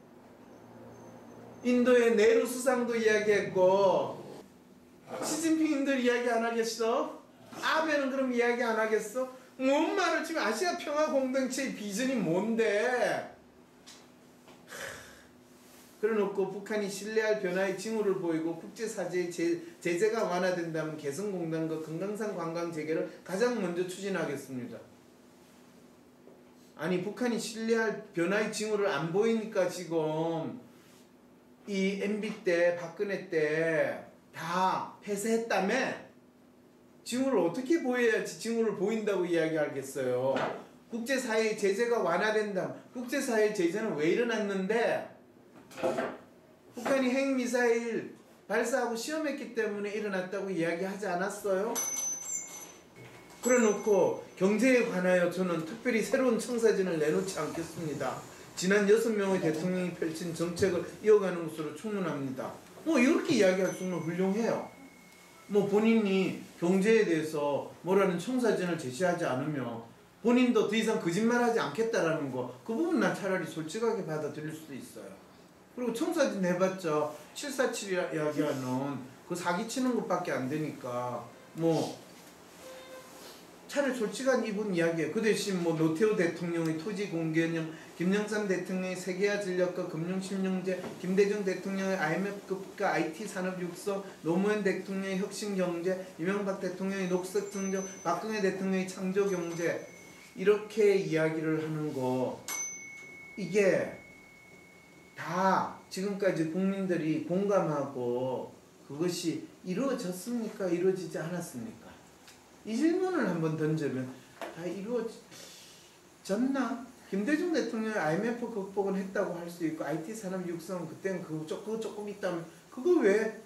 S1: 인도의 네루 수상도 이야기했고 시진핑인들 이야기 안 하겠어? 아베는 그럼 이야기 안 하겠어? 뭔 말을 지금 아시아 평화 공동체의 비전이 뭔데? 그래놓고 북한이 신뢰할 변화의 징후를 보이고 국제사회의 제재가 완화된다면 개성공단과 금강산 관광 재개를 가장 먼저 추진하겠습니다. 아니 북한이 신뢰할 변화의 징후를 안 보이니까 지금 이 MB 때 박근혜 때 다 폐쇄했다며? 징후를 어떻게 보여야지 징후를 보인다고 이야기하겠어요. 국제사회의 제재가 완화된다. 국제사회의 제재는 왜 일어났는데? 북한이 핵미사일 발사하고 시험했기 때문에 일어났다고 이야기하지 않았어요? 그래놓고 경제에 관하여 저는 특별히 새로운 청사진을 내놓지 않겠습니다. 지난 6명의 대통령이 펼친 정책을 이어가는 것으로 충분합니다. 뭐 이렇게 이야기할 수는 훌륭해요. 뭐 본인이 경제에 대해서 뭐라는 청사진을 제시하지 않으면 본인도 더 이상 거짓말하지 않겠다라는 거, 그 부분 난 차라리 솔직하게 받아들일 수도 있어요. 그리고 청사진 해봤자 747 이야기하는 그 사기치는 것밖에 안 되니까 뭐 차라리 솔직한 이분 이야기예요. 그 대신 뭐 노태우 대통령의 토지 공개념, 김영삼 대통령의 세계화 전략과 금융실명제, 김대중 대통령의 IMF급과 IT 산업 육성, 노무현 대통령의 혁신경제, 이명박 대통령의 녹색성장, 박근혜 대통령의 창조경제, 이렇게 이야기를 하는 거, 이게 다 지금까지 국민들이 공감하고 그것이 이루어졌습니까? 이루어지지 않았습니까? 이 질문을 한번 던지면 다 이루어졌나? 김대중 대통령이 IMF 극복은 했다고 할 수 있고 IT 산업 육성 그때는 그거 조금 있다면 그거 왜?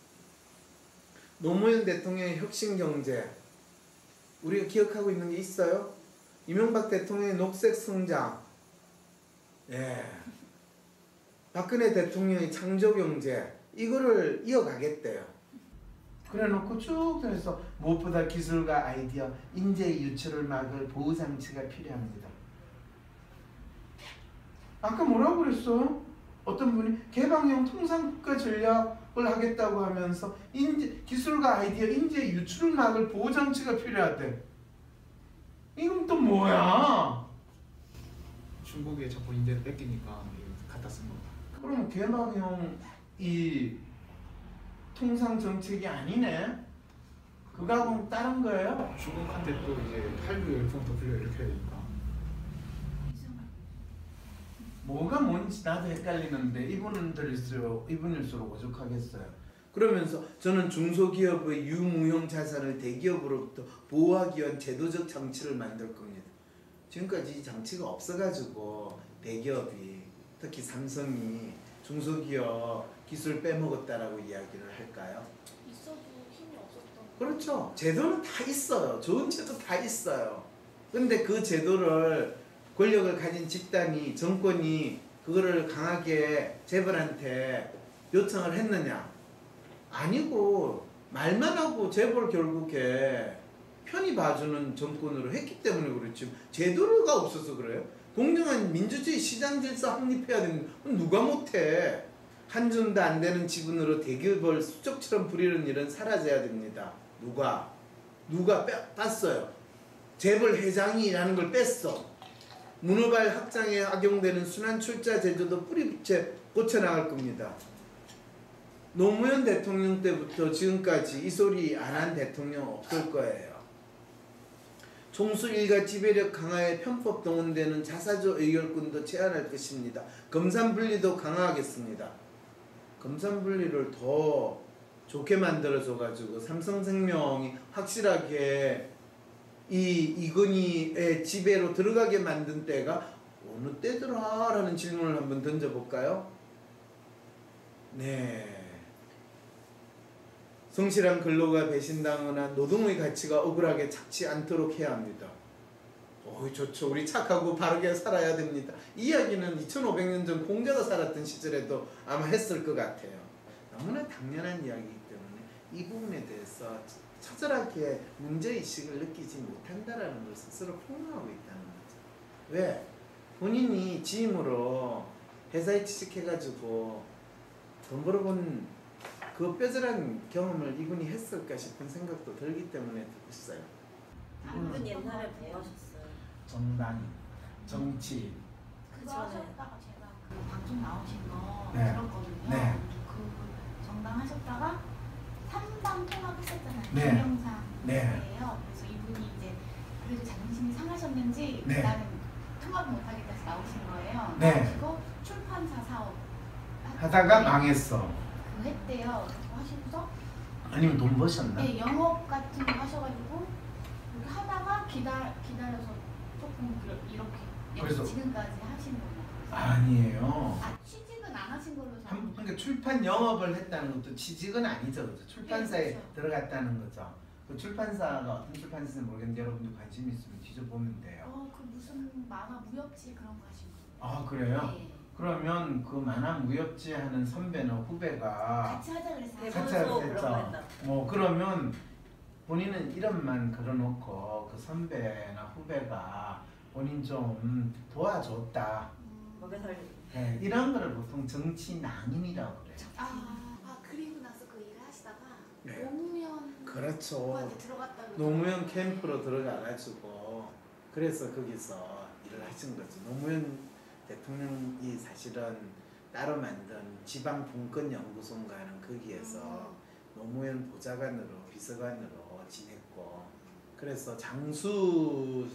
S1: 노무현 대통령의 혁신경제 우리가 기억하고 있는 게 있어요? 이명박 대통령의 녹색성장, 예, 박근혜 대통령의 창조경제, 이거를 이어가겠대요. 그래놓고 쭉 해서 무엇보다 기술과 아이디어, 인재의 유출을 막을 보호장치가 필요합니다. 아까 뭐라고 그랬어? 어떤 분이 개방형 통상국가 전략을 하겠다고 하면서 기술과 아이디어, 인재의 유출을 막을 보호장치가 필요하대. 이건 또 뭐야?
S4: 중국에 자꾸 인재를 뺏기니까 갖다 쓴 겁니다.
S1: 그럼 개막형 통상 정책이 아니네. 그거하고는 다른 거예요?
S4: 중국한테 또 이제 할부 열풍 더 불려 이렇게 되니까.
S1: 뭐가 뭔지 나도 헷갈리는데 이분일수록 오죽하겠어요. 그러면서 저는 중소기업의 유무형 자산을 대기업으로부터 보호하기 위한 제도적 장치를 만들 겁니다. 지금까지 이 장치가 없어가지고 대기업이 특히 삼성이 중소기업 기술 빼먹었다라고 이야기를 할까요?
S3: 있어도 힘이 없었던.
S1: 그렇죠. 제도는 다 있어요. 좋은 제도 다 있어요. 근데 그 제도를 권력을 가진 집단이 정권이 그거를 강하게 재벌한테 요청을 했느냐? 아니고 말만 하고 재벌 결국에 편히 봐주는 정권으로 했기 때문에 그렇지 제도가 없어서 그래요. 공정한 민주주의 시장 질서 확립해야 되는 건 누가 못해. 한 줌도 안 되는 지분으로 대기업을 수족처럼 부리는 일은 사라져야 됩니다. 누가 땄어요. 재벌 회장이라는 걸 뺐어. 문어발 확장에 악용되는 순환 출자 제도도 뿌리째 고쳐나갈 겁니다. 노무현 대통령 때부터 지금까지 이 소리 안 한 대통령 없을 거예요. 총수 일가 지배력 강화에 편법 동원되는 자사조 의결권도 제한할 것입니다. 검산분리도 강화하겠습니다. 검산분리를 더 좋게 만들어줘가지고 삼성생명이 확실하게 이건희의 지배로 들어가게 만든 때가 어느 때더라? 라는 질문을 한번 던져볼까요? 네. 성실한 근로가 배신당하거나 노동의 가치가 억울하게 착지 않도록 해야 합니다. 좋죠. 우리 착하고 바르게 살아야 됩니다. 이 이야기는 2500년 전 공자가 살았던 시절에도 아마 했을 것 같아요. 너무나 당연한 이야기이기 때문에 이 부분에 대해서 처절하게 문제의식을 느끼지 못한다는 걸 스스로 폭로하고 있다는 거죠. 왜? 본인이 지임으로 회사에 취직해가지고 돈 벌어본 그 뼈저란 경험을 이분이 했을까 싶은 생각도 들기 때문에 듣고 있어요.
S3: 이분 옛날에 배우셨어요.
S1: 정당, 정치.
S6: 그거 하셨다가 제가 그 방송 나오신 거
S1: 네.
S6: 들었거든요.
S1: 네.
S6: 그 정당 하셨다가 3당 통합했었잖아요.
S1: 네.
S6: 동영상이에요.
S1: 네.
S6: 그래서 이분이 이제 그래도 자존심이 상하셨는지
S1: 네.
S6: 나는 통합 못하겠다 해서 나오신 거예요.
S1: 네.
S6: 나오시고 출판사 사업
S1: 하다가 망했어.
S6: 그거 했대요. 그거 하시고서
S1: 아니면 돈 버셨나?
S6: 네, 영업 같은 거 하셔가지고 이렇게 하다가 기다려서 조금 이렇게
S1: 그래서-
S6: 지금까지 하신 거예요.
S1: 아니에요.
S6: 취직은 안 하신 걸로 저는
S1: 그러니까 출판 영업을 했다는 것도 취직은 아니죠. 그죠? 출판사에
S6: 네, 그렇죠.
S1: 들어갔다는 거죠. 그 출판사가 어떤 출판사인지 모르겠는데 여러분들 관심 있으면 뒤져보면 돼요.
S6: 그 무슨 만화 무협지 그런 거 하신 거예요?
S1: 아 그래요?
S6: 네.
S1: 그러면 그 만화 무협지 하는 선배나 후배가
S6: 같이 하자 그랬어요.
S3: 네,
S1: 같이
S3: 대본소
S1: 했죠.
S3: 그런 거 했다.
S1: 그러면 본인은 이름만 걸어놓고 그 선배나 후배가 본인 좀 도와줬다.
S3: 먹여 살리고.
S1: 네, 이런 거를 보통 정치 낭인이라고 그래요.
S6: 그리고 나서 그 일을 하시다가
S1: 네.
S6: 노무현
S1: 그렇죠.
S6: 후보한테 들어갔다고
S1: 노무현 캠프로 들어가가지고 그래서 거기서 일을 하신 거죠. 노무현 대통령이 사실은 따로 만든 지방분권연구소인가는 거기에서 노무현 보좌관으로 비서관으로 지냈고 그래서 장수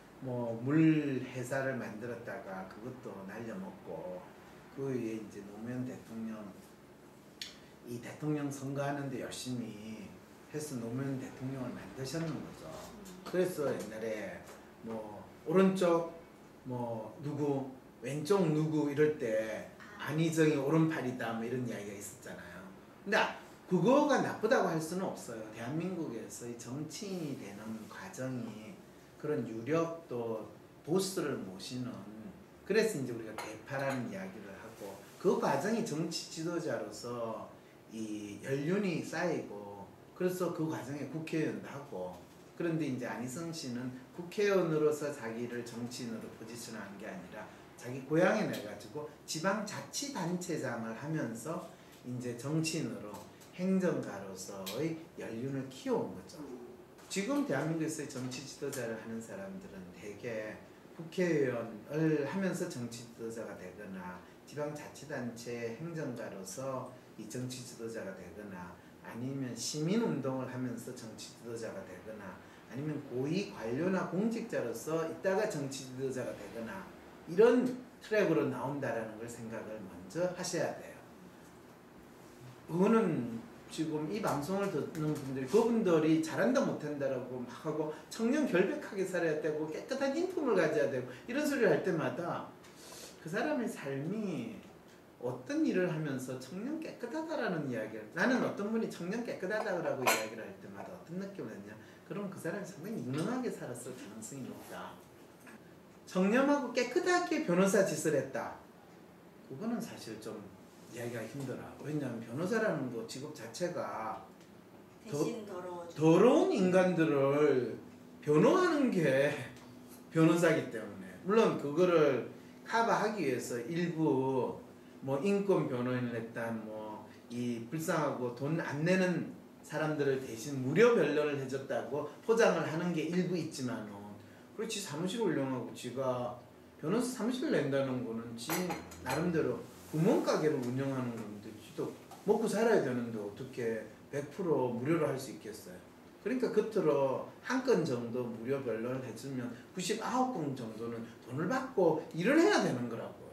S1: 물 회사를 만들었다가 그것도 날려먹고 그 위에 이제 노무현 대통령 이 대통령 선거하는데 열심히 해서 노무현 대통령을 만드셨는 거죠. 그래서 옛날에 오른쪽 누구 왼쪽 누구 이럴 때 안희정이 오른팔이다 이런 이야기가 있었잖아요. 근데 그거가 나쁘다고 할 수는 없어요. 대한민국에서 이 정치인이 되는 과정이 그런 유력 또 보스를 모시는 그래서 이제 우리가 대파라는 이야기를 하고 그 과정이 정치 지도자로서 이 연륜이 쌓이고 그래서 그 과정에 국회의원도 하고 그런데 이제 안희정 씨는 국회의원으로서 자기를 정치인으로 포지션한 게 아니라 자기 고향에 내가지고 지방자치단체장을 하면서 이제 정치인으로 행정가로서의 연륜을 키워온 거죠. 지금 대한민국에서의 정치 지도자를 하는 사람들은 대개 국회의원을 하면서 정치 지도자가 되거나 지방자치단체 행정가로서 이 정치 지도자가 되거나 아니면 시민운동을 하면서 정치 지도자가 되거나 아니면 고위 관료나 공직자로서 이따가 정치 지도자가 되거나 이런 트랙으로 나온다라는 걸 생각을 먼저 하셔야 돼요. 그거는 지금 이 방송을 듣는 분들이 그분들이 잘한다 못한다라고 막 하고 청년 결백하게 살아야 되고 깨끗한 인품을 가져야 되고 이런 소리를 할 때마다 그 사람의 삶이 어떤 일을 하면서 청년 깨끗하다라는 이야기를 나는 어떤 분이 청년 깨끗하다고 이야기를 할 때마다 어떤 느낌을 했냐 그럼 그 사람이 상당히 유능하게 살았을 가능성이 높다. 청렴하고 깨끗하게 변호사 짓을 했다. 그거는 사실 좀 이야기가 힘들어. 왜냐하면 변호사라는 거 직업 자체가
S3: 대신
S1: 더러운 인간들을 변호하는 게 변호사기 때문에 물론 그거를 커버하기 위해서 일부 뭐 인권 변호인을 했다 뭐 이 불쌍하고 돈 안 내는 사람들을 대신 무료 변론을 해줬다고 포장을 하는 게 일부 있지만은 그렇지 사무실 운영하고 지가 변호사 사무실 낸다는 거는 지 나름대로 구멍가게를 운영하는 건데 지도 먹고 살아야 되는데 어떻게 100% 무료로 할 수 있겠어요. 그러니까 겉으로 한 건 정도 무료 변론을 해주면 99건 정도는 돈을 받고 일을 해야 되는 거라고요.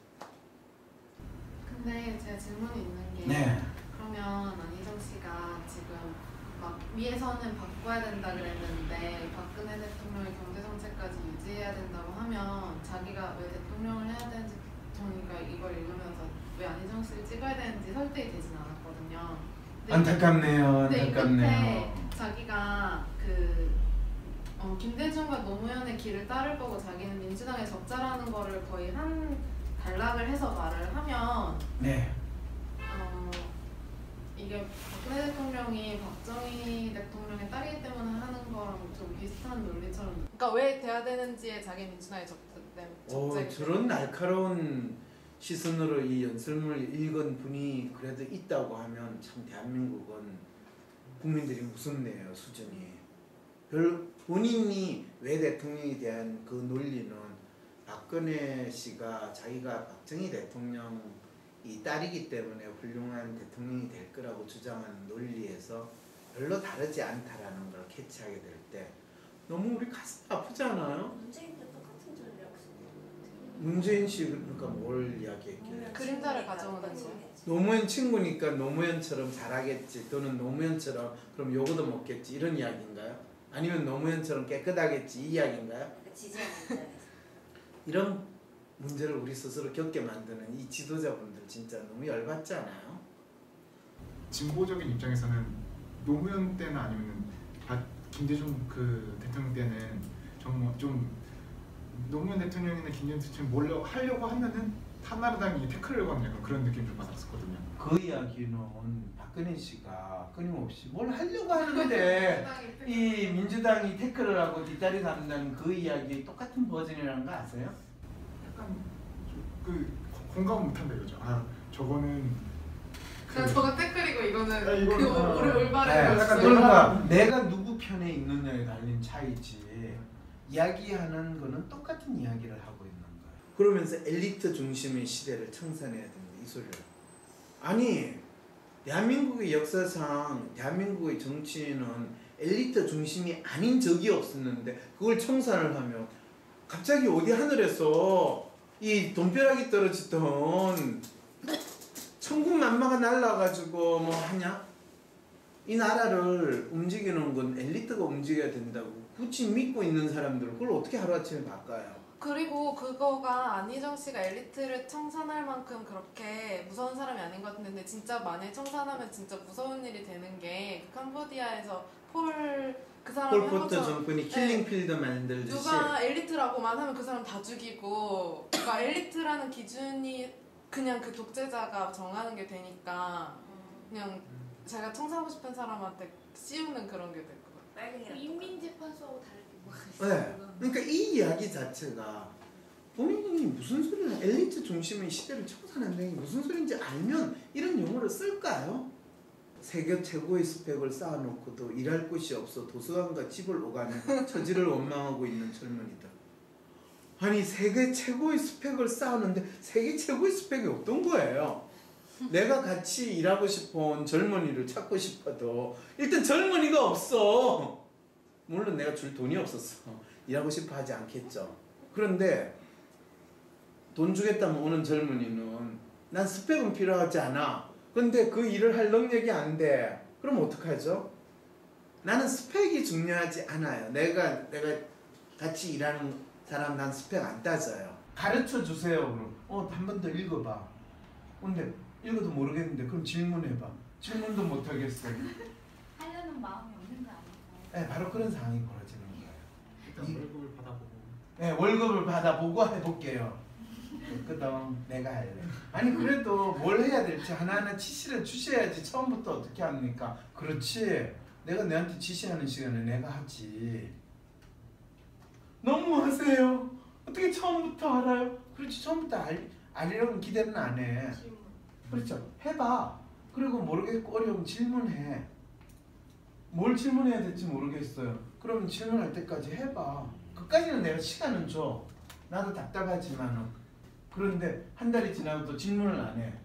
S6: 근데 제가 질문이 있는 게
S1: 네.
S6: 그러면 안희정 씨가 지금 막 위에서는 바꿔야 된다 그랬는데 박근혜 대통령의 경제정책까지 유지해야 된다고 하면 자기가 왜 대통령을 해야 되는지 저희가 이걸 읽으면서 왜 안희정 씨를 찍어야 되는지 설득이 되진 않았거든요.
S1: 안타깝네요.
S6: 근데 이 끝에
S1: 안타깝네요.
S6: 자기가 김대중과 노무현의 길을 따를 거고 자기는 민주당에 적자라는 거를 거의 한 단락을 해서 말을 하면
S1: 네.
S6: 이게 박근혜 대통령이 박정희 대통령의 딸이기 때문에 하는 거랑 좀 비슷한 논리처럼 그러니까 왜 돼야 되는지에 자기 민주당에 적자
S1: 저런 날카로운 시선으로 이 연설문을 읽은 분이 그래도 있다고 하면 참 대한민국은 국민들이 무섭네요. 수준이. 본인이 왜 대통령에 대한 그 논리는 박근혜 씨가 자기가 박정희 대통령 이 딸이기 때문에 훌륭한 대통령이 될 거라고 주장하는 논리에서 별로 다르지 않다라는 걸 캐치하게 될 때 너무 우리 가슴 아프지 않아요?
S3: 문재인도 똑같은 전략 쓰는 것 같아요.
S1: 문재인 씨 그러니까 뭘 이야기했길래
S6: 그림자를 가져오는 거예요?
S1: 노무현 친구니까 노무현처럼 잘하겠지 또는 노무현처럼 그럼 요거도 먹겠지 이런 이야기인가요? 아니면 노무현처럼 깨끗하겠지 이 이야기인가요?
S3: 그러니까 지지하는 입장에서.
S1: 이런 문제를 우리 스스로 겪게 만드는 이 지도자분들 진짜 너무 열받지 않아요?
S4: 진보적인 입장에서는 노무현 때나 아니면 김대중 그 대통령 때는 정말 좀 노무현 대통령이나 김대중 대통령 뭘 하려고 하면은 한나라당이 태클을 거는 약간 그런 느낌 좀 받았었거든요.
S1: 그 이야기는 박근혜 씨가 끊임없이 뭘 하려고 하는데 이 민주당이 태클을 하고 뒷다리 잡는다는 그 이야기 똑같은 버전이라는 거 아세요?
S4: 약간 그 공감 못한다 이거죠. 아 저거는
S5: 저거 태클이고 이거는
S4: 이거는
S5: 그 올바른
S1: 네,
S4: 약간
S1: 그러니까 내가 누구 편에 있느냐에 달린 차이지 이야기하는 거는 똑같은 이야기를 하고 있는 거예요. 그러면서 엘리트 중심의 시대를 청산해야 된다 이 소리를. 아니 대한민국의 역사상 대한민국의 정치는 엘리트 중심이 아닌 적이 없었는데 그걸 청산을 하면 갑자기 어디 하늘에서 이 돈벼락이 떨어지던 천군만마가 날라가지고 뭐 하냐? 이 나라를 움직이는 건 엘리트가 움직여야 된다고 굳이 믿고 있는 사람들 그걸 어떻게 하루아침에 바꿔요?
S6: 그리고 그거가 안희정 씨가 엘리트를 청산할 만큼 그렇게 무서운 사람이 아닌 것 같은데 근데 진짜 만약에 청산하면 진짜 무서운 일이 되는 게 캄보디아에서 그 사람이 한
S1: 폴포트
S6: 것처럼
S1: 정권이 킬링필드 만들듯이
S6: 누가 엘리트라고만 하면 그 사람 다 죽이고 그러니까 엘리트라는 기준이 그냥 그 독재자가 정하는 게 되니까 그냥 자기가 청산하고 싶은 사람한테 씌우는 그런 게 될 것 같아요.
S3: 빨갱이랑
S6: 인민재판소하고 다르게 뭐가
S1: 네. 그러니까 이 이야기 자체가 본인이 무슨 소리를 엘리트 중심의 시대를 청산한다는 게 무슨 소리인지 알면 이런 용어를 쓸까요? 세계 최고의 스펙을 쌓아놓고도 일할 곳이 없어 도서관과 집을 오가는 처지를 원망하고 있는 젊은이들. 아니 세계 최고의 스펙을 쌓았는데 세계 최고의 스펙이 없던 거예요. 내가 같이 일하고 싶은 젊은이를 찾고 싶어도 일단 젊은이가 없어. 물론 내가 줄 돈이 없었어. 일하고 싶어 하지 않겠죠. 그런데 돈 주겠다면 오는 젊은이는 난 스펙은 필요하지 않아. 근데 그 일을 할 능력이 안 돼. 그럼 어떡하죠? 나는 스펙이 중요하지 않아요. 내가 같이 일하는 사람 난 스펙 안 따져요. 가르쳐 주세요. 그럼 한 번 더 읽어봐. 근데 읽어도 모르겠는데 그럼 질문해봐. 질문도 못 하겠어.
S2: 하려는 마음이 없는 거 아닐까요?
S1: 네, 바로 그런 상황이 벌어지는 거예요.
S4: 일단 월급을 받아보고.
S1: 네, 월급을 받아보고 해볼게요. 그럼 내가 할래. 아니 그래도 뭘 해야 될지 하나하나 지시를 주셔야지 처음부터 어떻게 합니까? 그렇지. 내가 내한테 지시하는 시간에 내가 하지. 너무 하세요. 어떻게 처음부터 알아요? 그렇지. 처음부터 알리려면 기대는 안 해. 그렇죠. 해봐. 그리고 모르겠고 어려우면 질문해. 뭘 질문해야 될지 모르겠어요. 그러면 질문할 때까지 해봐. 그까지는 내가 시간은 줘. 나도 답답하지만은. 그런데 한 달이 지나도 질문을 안 해.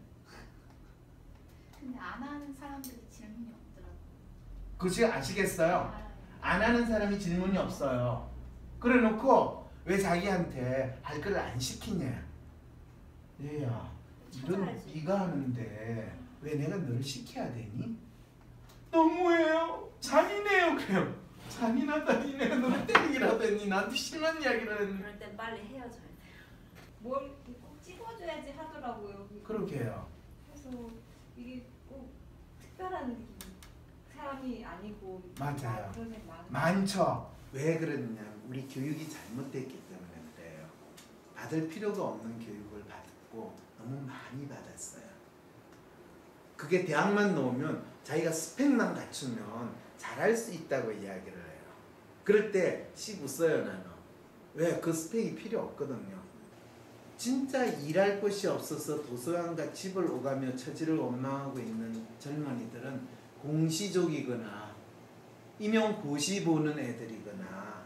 S2: 근데 안 하는 사람들이 질문이 없더라고요.
S1: 그것이 아시겠어요? 안 하는 사람이 질문이 없어요. 그래 놓고 왜 자기한테 할 걸 안 시키냐. 얘야, 이런 네가 하는데 왜 내가 너를 시켜야 되니? 너무해요. 잔인해요. 그래요. 잔인하다니 내가 너를 때리기라도 했니? 나한테 심한 이야기를 했니?
S3: 그럴 땐 빨리 헤어져야 돼요.
S2: 뭘 꼭 찍어줘야지 하더라고요.
S1: 그러게요.
S2: 그래서 이게 꼭 특별한 느낌. 사람이 아니고
S1: 맞아요.
S2: 그런 게 많아요.
S1: 많죠. 왜 그러느냐. 우리 교육이 잘못됐기 때문에 그래요. 받을 필요가 없는 교육을 받고 너무 많이 받았어요. 그게 대학만 나오면 자기가 스펙만 갖추면 잘할 수 있다고 이야기를 해요. 그럴 때 씩 웃어요 나는. 왜? 그 스펙이 필요 없거든요. 진짜 일할 곳이 없어서 도서관과 집을 오가며 처지를 원망하고 있는 젊은이들은 공시족이거나 임용고시 보는 애들이거나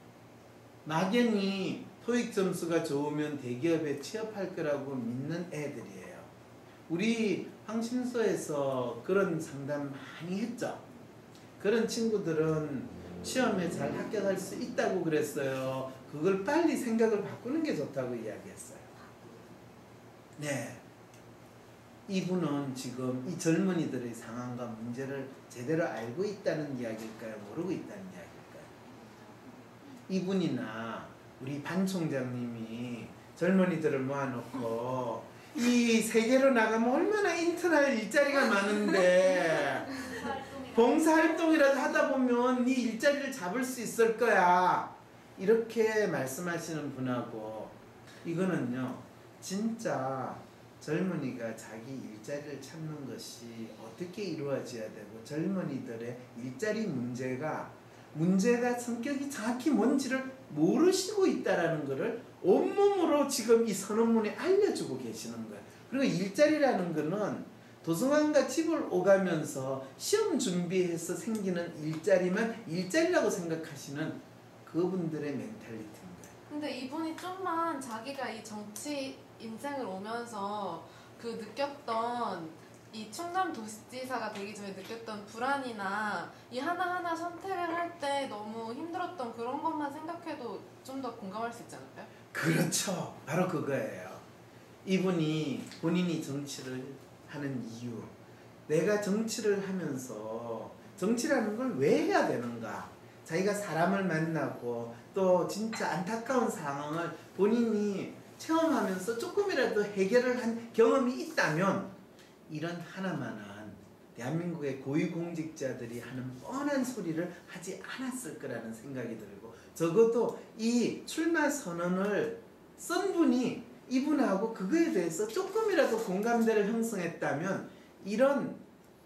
S1: 막연히 토익 점수가 좋으면 대기업에 취업할 거라고 믿는 애들이에요. 우리 황신소에서 그런 상담 많이 했죠. 그런 친구들은 시험에 잘 합격할 수 있다고 그랬어요. 그걸 빨리 생각을 바꾸는 게 좋다고 이야기했어요. 네. 이분은 지금 이 젊은이들의 상황과 문제를 제대로 알고 있다는 이야기일까요? 모르고 있다는 이야기일까요? 이분이나 우리 반 총장님이 젊은이들을 모아놓고 이 세계로 나가면 얼마나 인턴할 일자리가 많은데 봉사활동이라도 하다 보면 네 일자리를 잡을 수 있을 거야. 이렇게 말씀하시는 분하고 이거는요. 진짜 젊은이가 자기 일자리를 찾는 것이 어떻게 이루어져야 되고 젊은이들의 일자리 문제가 성격이 정확히 뭔지를 모르시고 있다는 것을 온몸으로 지금 이 선언문에 알려주고 계시는 거예요. 그리고 일자리라는 거는 도서관과 집을 오가면서 시험 준비해서 생기는 일자리만 일자리라고 생각하시는 그분들의 멘탈리티인 거예요.
S6: 근데 이분이 좀만 자기가 이 정치 인생을 오면서 그 느꼈던 이 충남도시지사가 되기 전에 느꼈던 불안이나 이 하나하나 선택을 할 때 너무 힘들었던 그런 것만 생각해도 좀 더 공감할 수 있지 않을까요?
S1: 그렇죠. 바로 그거예요. 이분이 본인이 정치를 하는 이유, 내가 정치를 하면서 정치라는 걸 왜 해야 되는가, 자기가 사람을 만나고 또 진짜 안타까운 상황을 본인이 체험하면서 조금이라도 해결을 한 경험이 있다면 이런 하나만한 대한민국의 고위공직자들이 하는 뻔한 소리를 하지 않았을 거라는 생각이 들고, 적어도 이 출마 선언을 쓴 분이 이분하고 그거에 대해서 조금이라도 공감대를 형성했다면 이런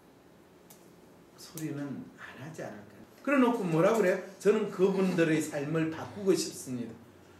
S1: 소리는 안 하지 않을까요? 그래놓고 뭐라 그래요? 저는 그분들의 삶을 바꾸고 싶습니다.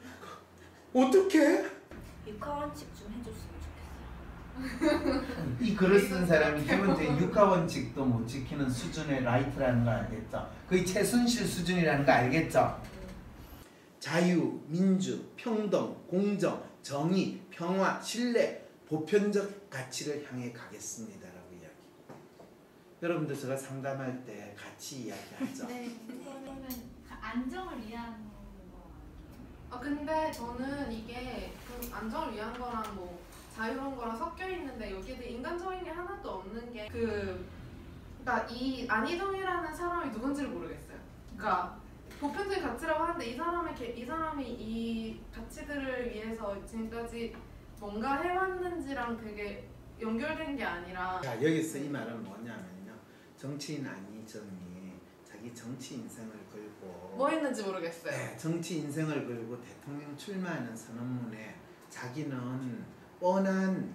S1: 어떻게?
S3: 육하원칙 좀 해줬으면 좋겠어요.
S1: 이 글을 쓴 사람이 기본적인 육하원칙도 못 지키는 수준의 라이트라는 거 알겠죠? 거의 최순실 수준이라는 거 알겠죠? 자유, 민주, 평등, 공정, 정의, 평화, 신뢰, 보편적 가치를 향해 가겠습니다라고 이야기. 여러분들 제가 상담할 때 같이 이야기하죠.
S2: 네. 그러면 안정을 위한 거 아니에요?
S6: 근데 저는 이게 그 안정을 위한 거랑 뭐 자유로운 거랑 섞여 있는데 여기에 대해 인간적인 게 하나도 없는 게 그러니까 이 안희정이라는 사람이 누군지를 모르겠어요. 그러니까 보편적인 가치라고 하는데 이 사람이 이 가치들을 위해서 지금까지 뭔가 해왔는지랑 되게 연결된 게 아니라.
S1: 자, 여기서 이 말은 뭐냐면요, 정치인 안희정이 자기 정치 인생을 걸고
S6: 뭐 했는지 모르겠어요.
S1: 네, 정치 인생을 걸고 대통령 출마하는 선언문에 자기는 뻔한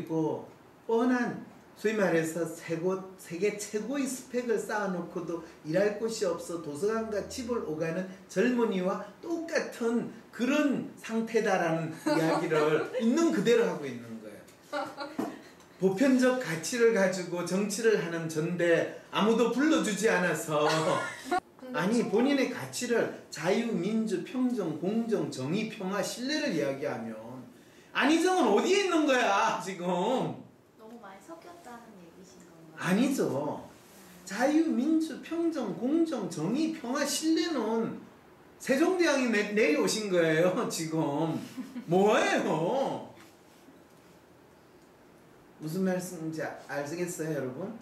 S1: 소위 말해서 세계 최고의 스펙을 쌓아놓고도 일할 곳이 없어 도서관과 집을 오가는 젊은이와 똑같은 그런 상태다라는 이야기를 있는 그대로 하고 있는 거예요. 보편적 가치를 가지고 정치를 하는 전데 아무도 불러주지 않아서 아니 본인의 가치를 자유, 민주, 평등, 공정, 정의, 평화, 신뢰를 이야기하면 안희정은 어디에 있는 거야 지금?
S2: 너무 많이 섞였다는 얘기신 건가요?
S1: 아니죠. 자유, 민주, 평등, 공정, 정의, 평화, 신뢰는 세종대왕이 내려오신 거예요 지금. 뭐예요? 무슨 말씀인지 아시겠어요 여러분?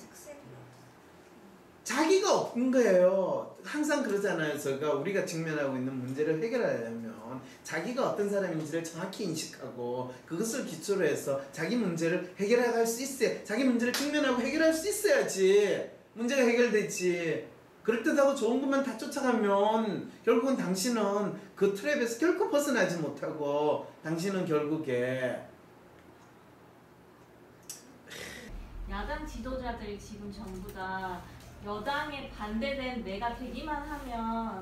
S1: 자기가 없는 거예요. 항상 그러잖아요. 우리가 직면하고 있는 문제를 해결하려면 자기가 어떤 사람인지를 정확히 인식하고 그것을 기초로 해서 자기 문제를 해결할 수 있어야, 자기 문제를 직면하고 해결할 수 있어야지 문제가 해결되지. 그럴듯하고 좋은 것만 다 쫓아가면 결국은 당신은 그 트랩에서 결코 벗어나지 못하고 당신은 결국에
S2: 야당 지도자들이 지금 전부 다 여당에 반대된 내가 되기만 하면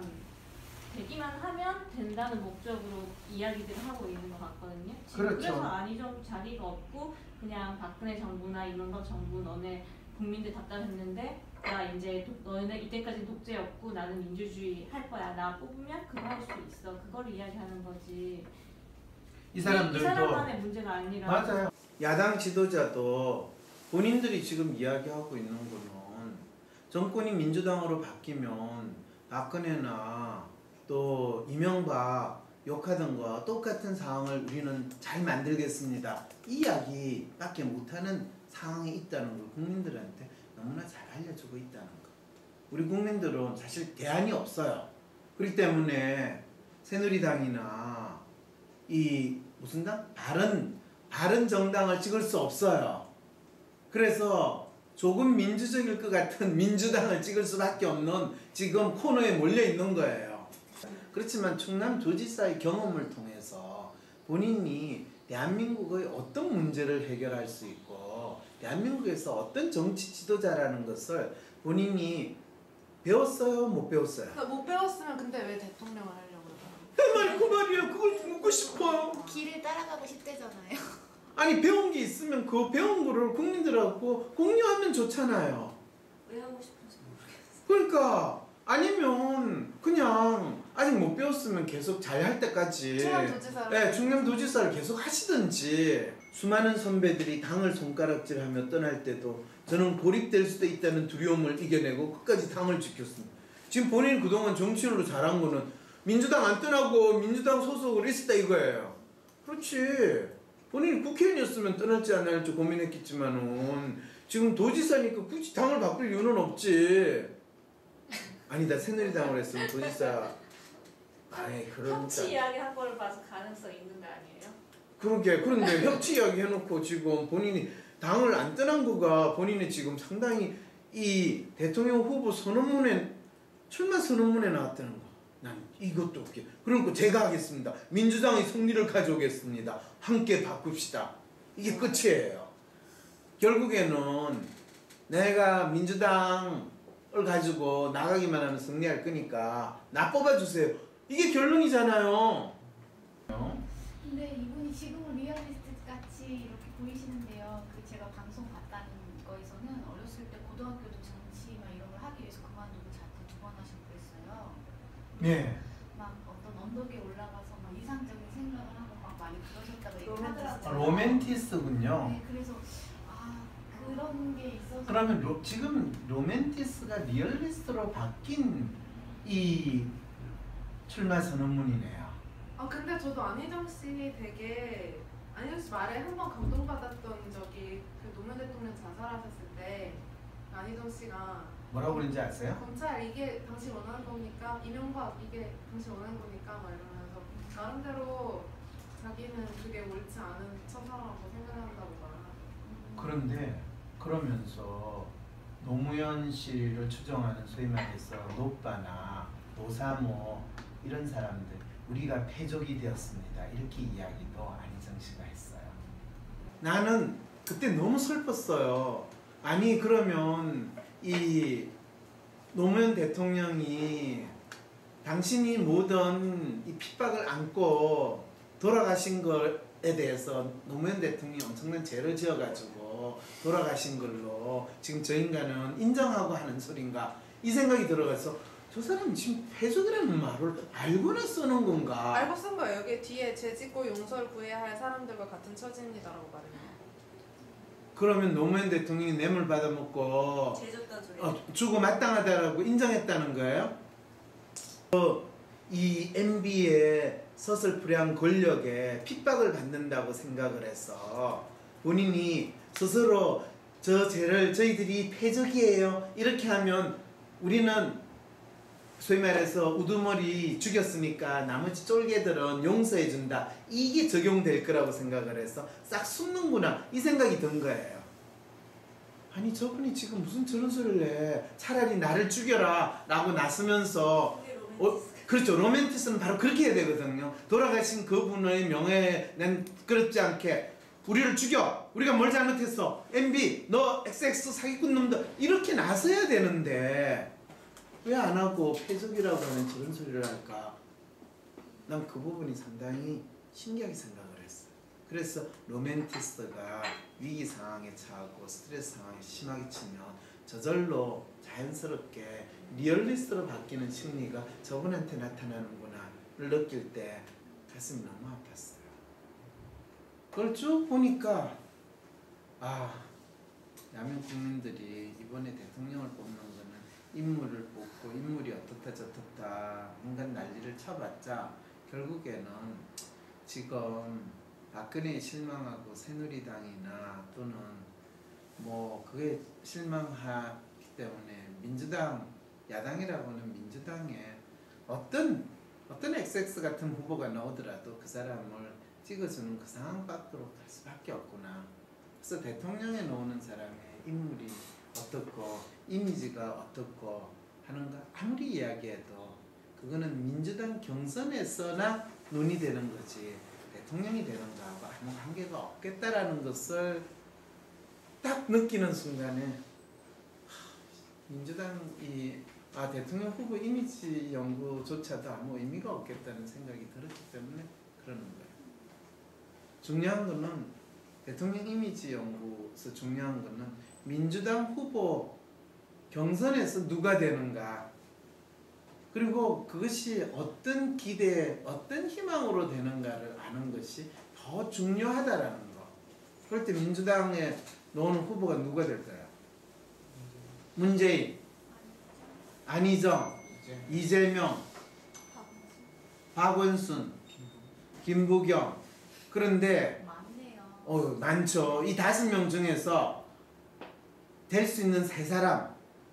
S2: 된다는 목적으로 이야기들을 하고 있는 것 같거든요. 지금
S1: 그렇죠.
S2: 그래서 안희정 자리가 없고 그냥 박근혜 정부나 이명박 정부 너네 국민들 답답했는데 나 이제 너네 이때까지 독재였고 나는 민주주의 할 거야. 나 뽑으면 그거 할 수 있어. 그걸 이야기하는 거지.
S1: 이 사람들도
S2: 이 사람만의 문제가 아니라.
S1: 맞아요. 야당 지도자도 본인들이 지금 이야기하고 있는 거는 정권이 민주당으로 바뀌면 박근혜나 또 이명박 욕하던 거 똑같은 상황을 우리는 잘 만들겠습니다. 이 이야기밖에 못하는 상황이 있다는 걸 국민들한테 너무나 잘 알려주고 있다는 거. 우리 국민들은 사실 대안이 없어요. 그렇기 때문에 새누리당이나 이 무슨 당? 바른 정당을 찍을 수 없어요. 그래서 조금 민주적일 것 같은 민주당을 찍을 수밖에 없는 지금 코너에 몰려 있는 거예요. 그렇지만 충남도지사의 경험을 통해서 본인이 대한민국의 어떤 문제를 해결할 수 있고 대한민국에서 어떤 정치 지도자라는 것을 본인이 배웠어요? 못 배웠어요?
S6: 못 배웠으면 근데 왜 대통령을 하려고 그러더라고요?
S1: 내 말이 그 말이야. 그걸 묻고 싶어요.
S7: 길을 따라가고 싶대잖아요.
S1: 아니 배운 게 있으면 그 배운 거를 국민들하고 공유하면 좋잖아요.
S3: 왜 하고 싶은지 모르겠어요.
S1: 그러니까 아니면 그냥 아직 못 배웠으면 계속 잘 할 때까지 충남도지사를 계속 하시든지. 수많은 선배들이 당을 손가락질하며 떠날 때도 저는 고립될 수도 있다는 두려움을 이겨내고 끝까지 당을 지켰습니다. 지금 본인 그동안 정치인으로 잘한 거는 민주당 안 떠나고 민주당 소속으로 있었다 이거예요. 그렇지. 본인이 국회의원이었으면 떠날지 안 할지 고민했겠지만은 지금 도지사니까 굳이 당을 바꿀 이유는 없지. 아니다, 새누리당을 했으면 도지사. 아이 그러니까.
S2: 협치 이야기 한 거를 봐서 가능성 있는 거 아니에요?
S1: 그러게. 그런데 협치 이야기 해놓고 지금 본인이 당을 안 떠난 거가 본인이 지금 상당히 이 대통령 후보 선언문에 출마 선언문에 나왔다는 거. 난 이것도 웃겨. 그러니까 제가 하겠습니다. 민주당의 승리를 가져오겠습니다. 함께 바꿉시다. 이게 끝이에요. 결국에는 내가 민주당을 가지고 나가기만 하면 승리할 거니까 나 뽑아주세요. 이게 결론이잖아요.
S7: 근데 이분이 지금은 리얼리스트 같이 이렇게 보이시는데요. 그 제가 방송 봤다는 거에서는 어렸을 때 고등학교도 정치 막 이런 걸 하기 위해서 그만두고 자퇴 2번 하시고 그랬어요.
S1: 네.
S7: 막 어떤 언덕에 올라가서 막 이상적인 생각을 하고 막 많이 그러셨다고 얘기하더라고요.
S1: 로맨티스군요.
S7: 네, 그래서 그런 게 있어서
S1: 그러면 지금 로맨티스가 리얼리스트로 바뀐 이 출마 선언문이네요.
S5: 근데 저도 안희정 씨 되게 안희정 씨 말에 한 번 감동받았던 적이 그 노무현 대통령 자살하셨을 때 안희정 씨가
S1: 뭐라고 그런지 아세요?
S5: 검찰 이게 당신 원하는 겁니까? 이명박 이게 당신 원하는 겁니까? 막 이러면서 나름대로 자기는 그게 옳지 않은 처사라고 생각한다고 말하고.
S1: 그런데 그러면서 노무현 씨를 추종하는 소위 말해서 노빠나 노사모 이런 사람들 우리가 패족이 되었습니다. 이렇게 이야기도 안희정 씨가 했어요. 나는 그때 너무 슬펐어요. 아니 그러면 이 노무현 대통령이 당신이 모든 이 핍박을 안고 돌아가신 것에 대해서 노무현 대통령이 엄청난 죄를 지어가지고 돌아가신 걸로 지금 저 인간은 인정하고 하는 소린가 이 생각이 들어가서 저 사람이 지금 패족이라는 말을 알고나 쓰는 건가?
S5: 알고 쓴 거예요. 여기 뒤에 죄 짓고 용서를 구해야 할 사람들과 같은 처지입니다라고 말해요.
S1: 그러면 노무현 대통령이 뇌물 받아먹고
S3: 제줬다 줘요.
S1: 주고 마땅하다라고 인정했다는 거예요? 이 MB의 서슬프레한 권력에 핍박을 받는다고 생각을 해서 본인이 스스로 저 죄를 저희들이 패적이에요 이렇게 하면 우리는 소위 말해서 우두머리 죽였으니까 나머지 쫄개들은 용서해준다 이게 적용될 거라고 생각을 해서 싹 숨는구나 이 생각이 든 거예요. 아니 저분이 지금 무슨 저런 소리를 해. 차라리 나를 죽여라 라고 나서면서 그렇죠. 로맨티스는 바로 그렇게 해야 되거든요. 돌아가신 그분의 명예는 그렇지 않게 우리를 죽여. 우리가 뭘 잘못했어. MB 너 XX 사기꾼 놈들 이렇게 나서야 되는데 왜 안 하고 패족이라고 하는 저런 소리를 할까? 난 그 부분이 상당히 신기하게 생각을 했어요. 그래서 로맨티스트가 위기 상황에 처하고 스트레스 상황이 심하게 치면 저절로 자연스럽게 리얼리스트로 바뀌는 심리가 저분한테 나타나는구나를 느낄 때 가슴이 너무 아팠어요. 그걸 쭉 보니까 대한민국 국민들이 이번에 대통령을 뽑는 거는 인물을 뽑고 인물이 어떻다 저떻다 온갖 난리를 쳐봤자 결국에는 지금 박근혜에 실망하고 새누리당이나 또는 뭐 그게 실망하기 때문에 민주당 야당이라고는 민주당에 어떤 XX 같은 후보가 나오더라도 그 사람을 찍어주는 그 상황 밖으로 갈 수밖에 없구나. 그래서 대통령에 나오는 사람의 인물이 어떻고 이미지가 어떻고 하는가 아무리 이야기해도 그거는 민주당 경선에서나 논의되는 거지 대통령이 되는 거하고 아무 관계가 없겠다라는 것을 딱 느끼는 순간에 민주당이 대통령 후보 이미지 연구조차도 아무 의미가 없겠다는 생각이 들었기 때문에 그러는 거예요. 중요한 거는 대통령 이미지 연구에서 중요한 거는 민주당 후보 경선에서 누가 되는가 그리고 그것이 어떤 기대, 어떤 희망으로 되는가를 아는 것이 더 중요하다라는 거. 그럴 때 민주당에 놓는 후보가 누가 될까요? 문재인, 안희정, 이재명, 박원순, 김부겸. 그런데
S7: 많네요.
S1: 많죠. 이 5명 중에서 될 수 있는 3사람.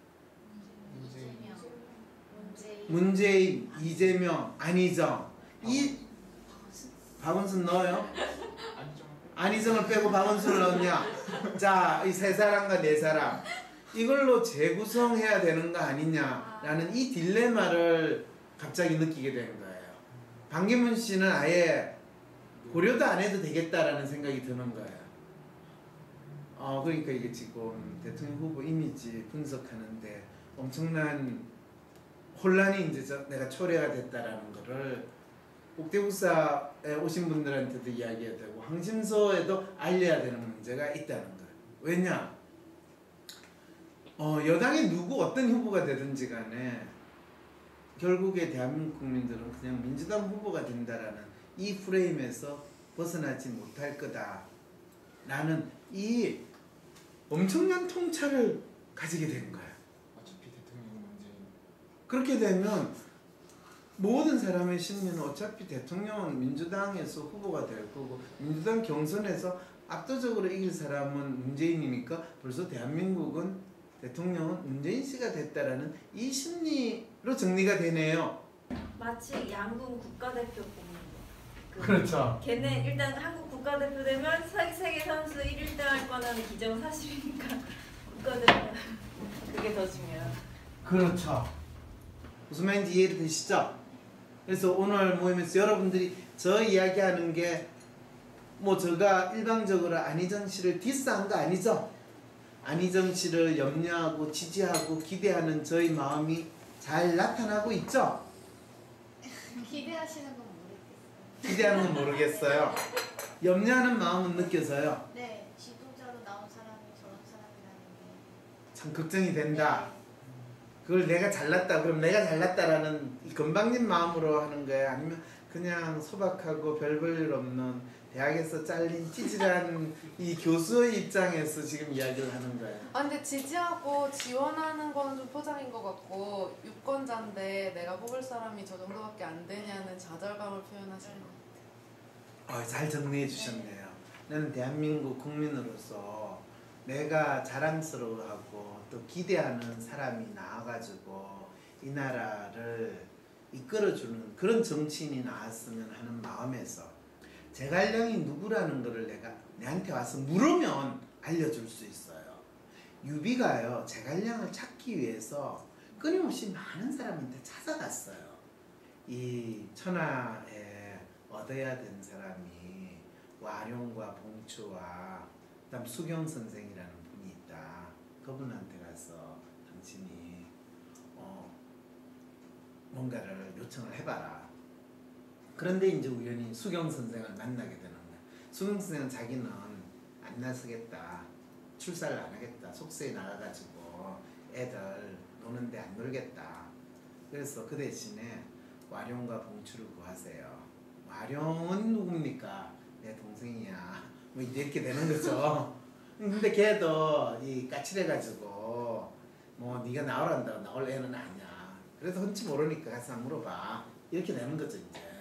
S1: 문재인, 이재명, 안희정. 이 박원순 넣어요? 안희정을 빼고 박원순을 넣냐? 자, 이 3사람과 4사람. 이걸로 재구성해야 되는 거 아니냐라는 이 딜레마를 갑자기 느끼게 된 거예요. 반기문 씨는 아예 고려도 안 해도 되겠다라는 생각이 드는 거예요. 그러니까 이게 지금 대통령 후보 이미지 분석하는데 엄청난 혼란이 이제 내가 초래가 됐다라는 거를 국대국사에 오신 분들한테도 이야기해야 되고 항심서에도 알려야 되는 문제가 있다는 거예요. 왜냐? 여당이 누구 어떤 후보가 되든지 간에 결국에 대한민국 국민들은 그냥 민주당 후보가 된다라는 이 프레임에서 벗어나지 못할 거다라는 이 엄청난 통찰을 가지게 된 거야.
S4: 어차피 대통령 문제
S1: 그렇게 되면 모든 사람의 심리는 어차피 대통령은 민주당에서 후보가 될 거고 민주당 경선에서 압도적으로 이길 사람은 문재인이니까 벌써 대한민국은 대통령은 문재인 씨가 됐다라는 이 심리로 정리가 되네요.
S3: 마치 양궁 국가대표 뽑는 거.
S1: 그렇죠.
S3: 걔네 일단 한국 국가대표 되면 세계 선수 1등 할 거는 기정사실이니까 국가대표 그게 더 중요해요.
S1: 그렇죠. 무슨 말인지 이해가 되시죠? 그래서 오늘 모임에서 여러분들이 저 이야기하는 게 뭐 제가 일방적으로 안희정 씨를 디스한 거 아니죠? 안희정 씨를 염려하고 지지하고 기대하는 저희 마음이 잘 나타나고 있죠?
S7: 기대하시는 건 모르겠어요.
S1: 기대하는 건 모르겠어요. 염려하는 마음은 느껴져요.
S7: 네, 지도자로 나온 사람이 저런 사람이라는 게.
S1: 참 걱정이 된다. 그걸 내가 잘났다. 그럼 내가 잘났다라는 이 건방진 마음으로 하는 거야? 아니면 그냥 소박하고 별 볼 일 없는 대학에서 잘린 찌질한 이 교수의 입장에서 지금 이야기를 하는 거야?
S5: 아 근데 지지하고 지원하는 거는 좀 포장인 것 같고 유권자인데 내가 뽑을 사람이 저 정도밖에 안 되냐는 좌절감을 표현하시는 것 같아요.
S1: 잘 정리해 주셨네요. 나는 대한민국 국민으로서 내가 자랑스러워하고 또 기대하는 사람이 나와가지고 이 나라를 이끌어주는 그런 정치인이 나왔으면 하는 마음에서 제갈량이 누구라는 거를 내한테 와서 물으면 알려줄 수 있어요. 유비가요 제갈량을 찾기 위해서 끊임없이 많은 사람한테 찾아갔어요. 이 천하에 얻어야 된 사람이 와룡과 봉추와 그다음 수경 선생이라는 분이 있다. 그분한테 가서 당신이 뭔가를 요청을 해봐라. 그런데 이제 우연히 수경 선생을 만나게 되는 거야. 수경 선생은 자기는 안 나서겠다. 출사를 안 하겠다. 속세에 나가가지고 애들 노는데 안 놀겠다. 그래서 그 대신에 와룡과 봉추를 구하세요. 와룡은 누굽니까? 내 동생이야. 뭐 이렇게 되는 거죠. 근데 걔도 이 까칠해가지고 뭐 네가 나오란다고 나올 애는 아니야. 그래서 흔치 모르니까 가서 물어봐. 이렇게 되는 거죠 이제.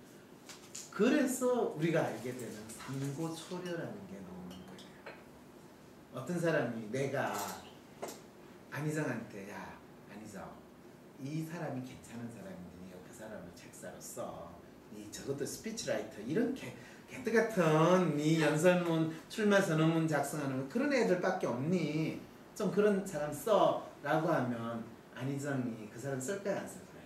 S1: 그래서 우리가 알게 되는 삼고초려라는 게 나오는 거예요. 어떤 사람이 내가 안희정한테 야 안희정 이 사람이 괜찮은 사람인데 네가 그 사람을 책사로 써. 네 적어도 스피치라이터 이런 개뜨 같은 네 연설문 출마 선언문 작성하는 그런 애들밖에 없니? 좀 그런 사람 써 라고 하면 안희정이 그 사람 쓸까요 안 쓸까요?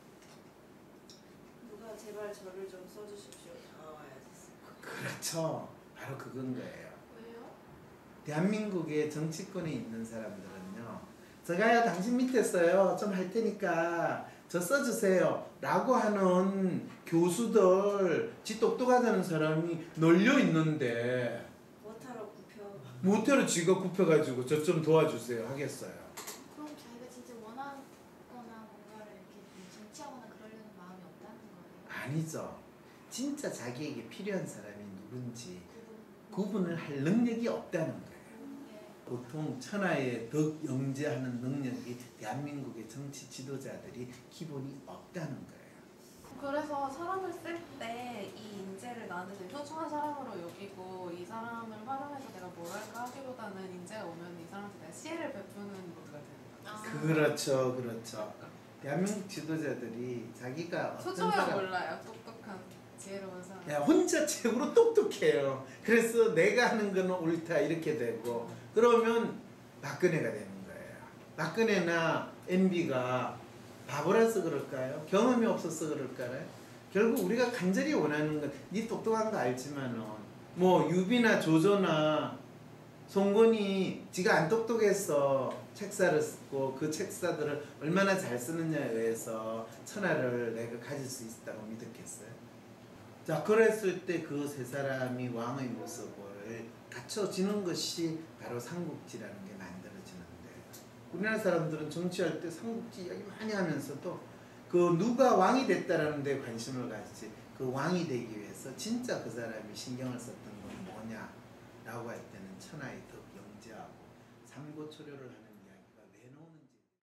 S3: 누가 제발 저를 좀 써주십시오. 나와야지.
S1: 그렇죠. 바로 그건 거예요.
S5: 왜요?
S1: 대한민국의 정치권에 있는 사람들은요. 제가요 당신 밑에 써요. 좀 할 테니까 저 써주세요. 라고 하는 교수들 지 똑똑하다는 사람이 널려 있는데
S3: 못하러 굽혀.
S1: 모태로 지가 굽혀가지고 저 좀 도와주세요 하겠어요.
S7: 그럼 자기가 진짜 원하거나 뭔가를 이렇게 정치하거나 그러려는 마음이 없다는 거예요.
S1: 아니죠. 진짜 자기에게 필요한 사람이 누군지 구분을 할 능력이 없다는 거예요. 보통 천하의 덕 영재하는 능력이 대한민국의 정치 지도자들이 기본이 없다는 거예요.
S5: 그래서 사람을 쓸 때 이 인재를 나는 소중한 사람으로 여기고 이 사람을 활용해서 내가 뭘 할까 하기보다는 인재가 오면 이 사람한테 내가 시혜를 베푸는 모드가 되는 거죠.
S1: 그렇죠, 그렇죠. 대한민국 지도자들이 자기가 어떤
S5: 소중함을
S1: 사람
S5: 몰라요. 똑똑한 지혜로운 사람.
S1: 야, 혼자 최고로 똑똑해요. 그래서 내가 하는 거는 옳다 이렇게 되고 그러면 박근혜가 되는 거예요. 박근혜나 MB가 바보라서 그럴까요? 경험이 없어서 그럴까요? 결국 우리가 간절히 원하는 건 네 똑똑한 거 알지만은 뭐 유비나 조조나 송건이 지가 안 똑똑해서 책사를 쓰고 그 책사들을 얼마나 잘 쓰느냐에 의해서 천하를 내가 가질 수 있다고 믿었겠어요? 자, 그랬을 때 그 세 사람이 왕의 모습을 갖춰지는 것이 바로 삼국지라는 게 만들어지는데 우리나라 사람들은 정치할 때 삼국지 이야기 많이 하면서도 그 누가 왕이 됐다라는 데 관심을 가지지 그 왕이 되기 위해서 진짜 그 사람이 신경을 썼던 건 뭐냐라고 할 때는 천하의 덕, 영재하고 삼고초려를 하는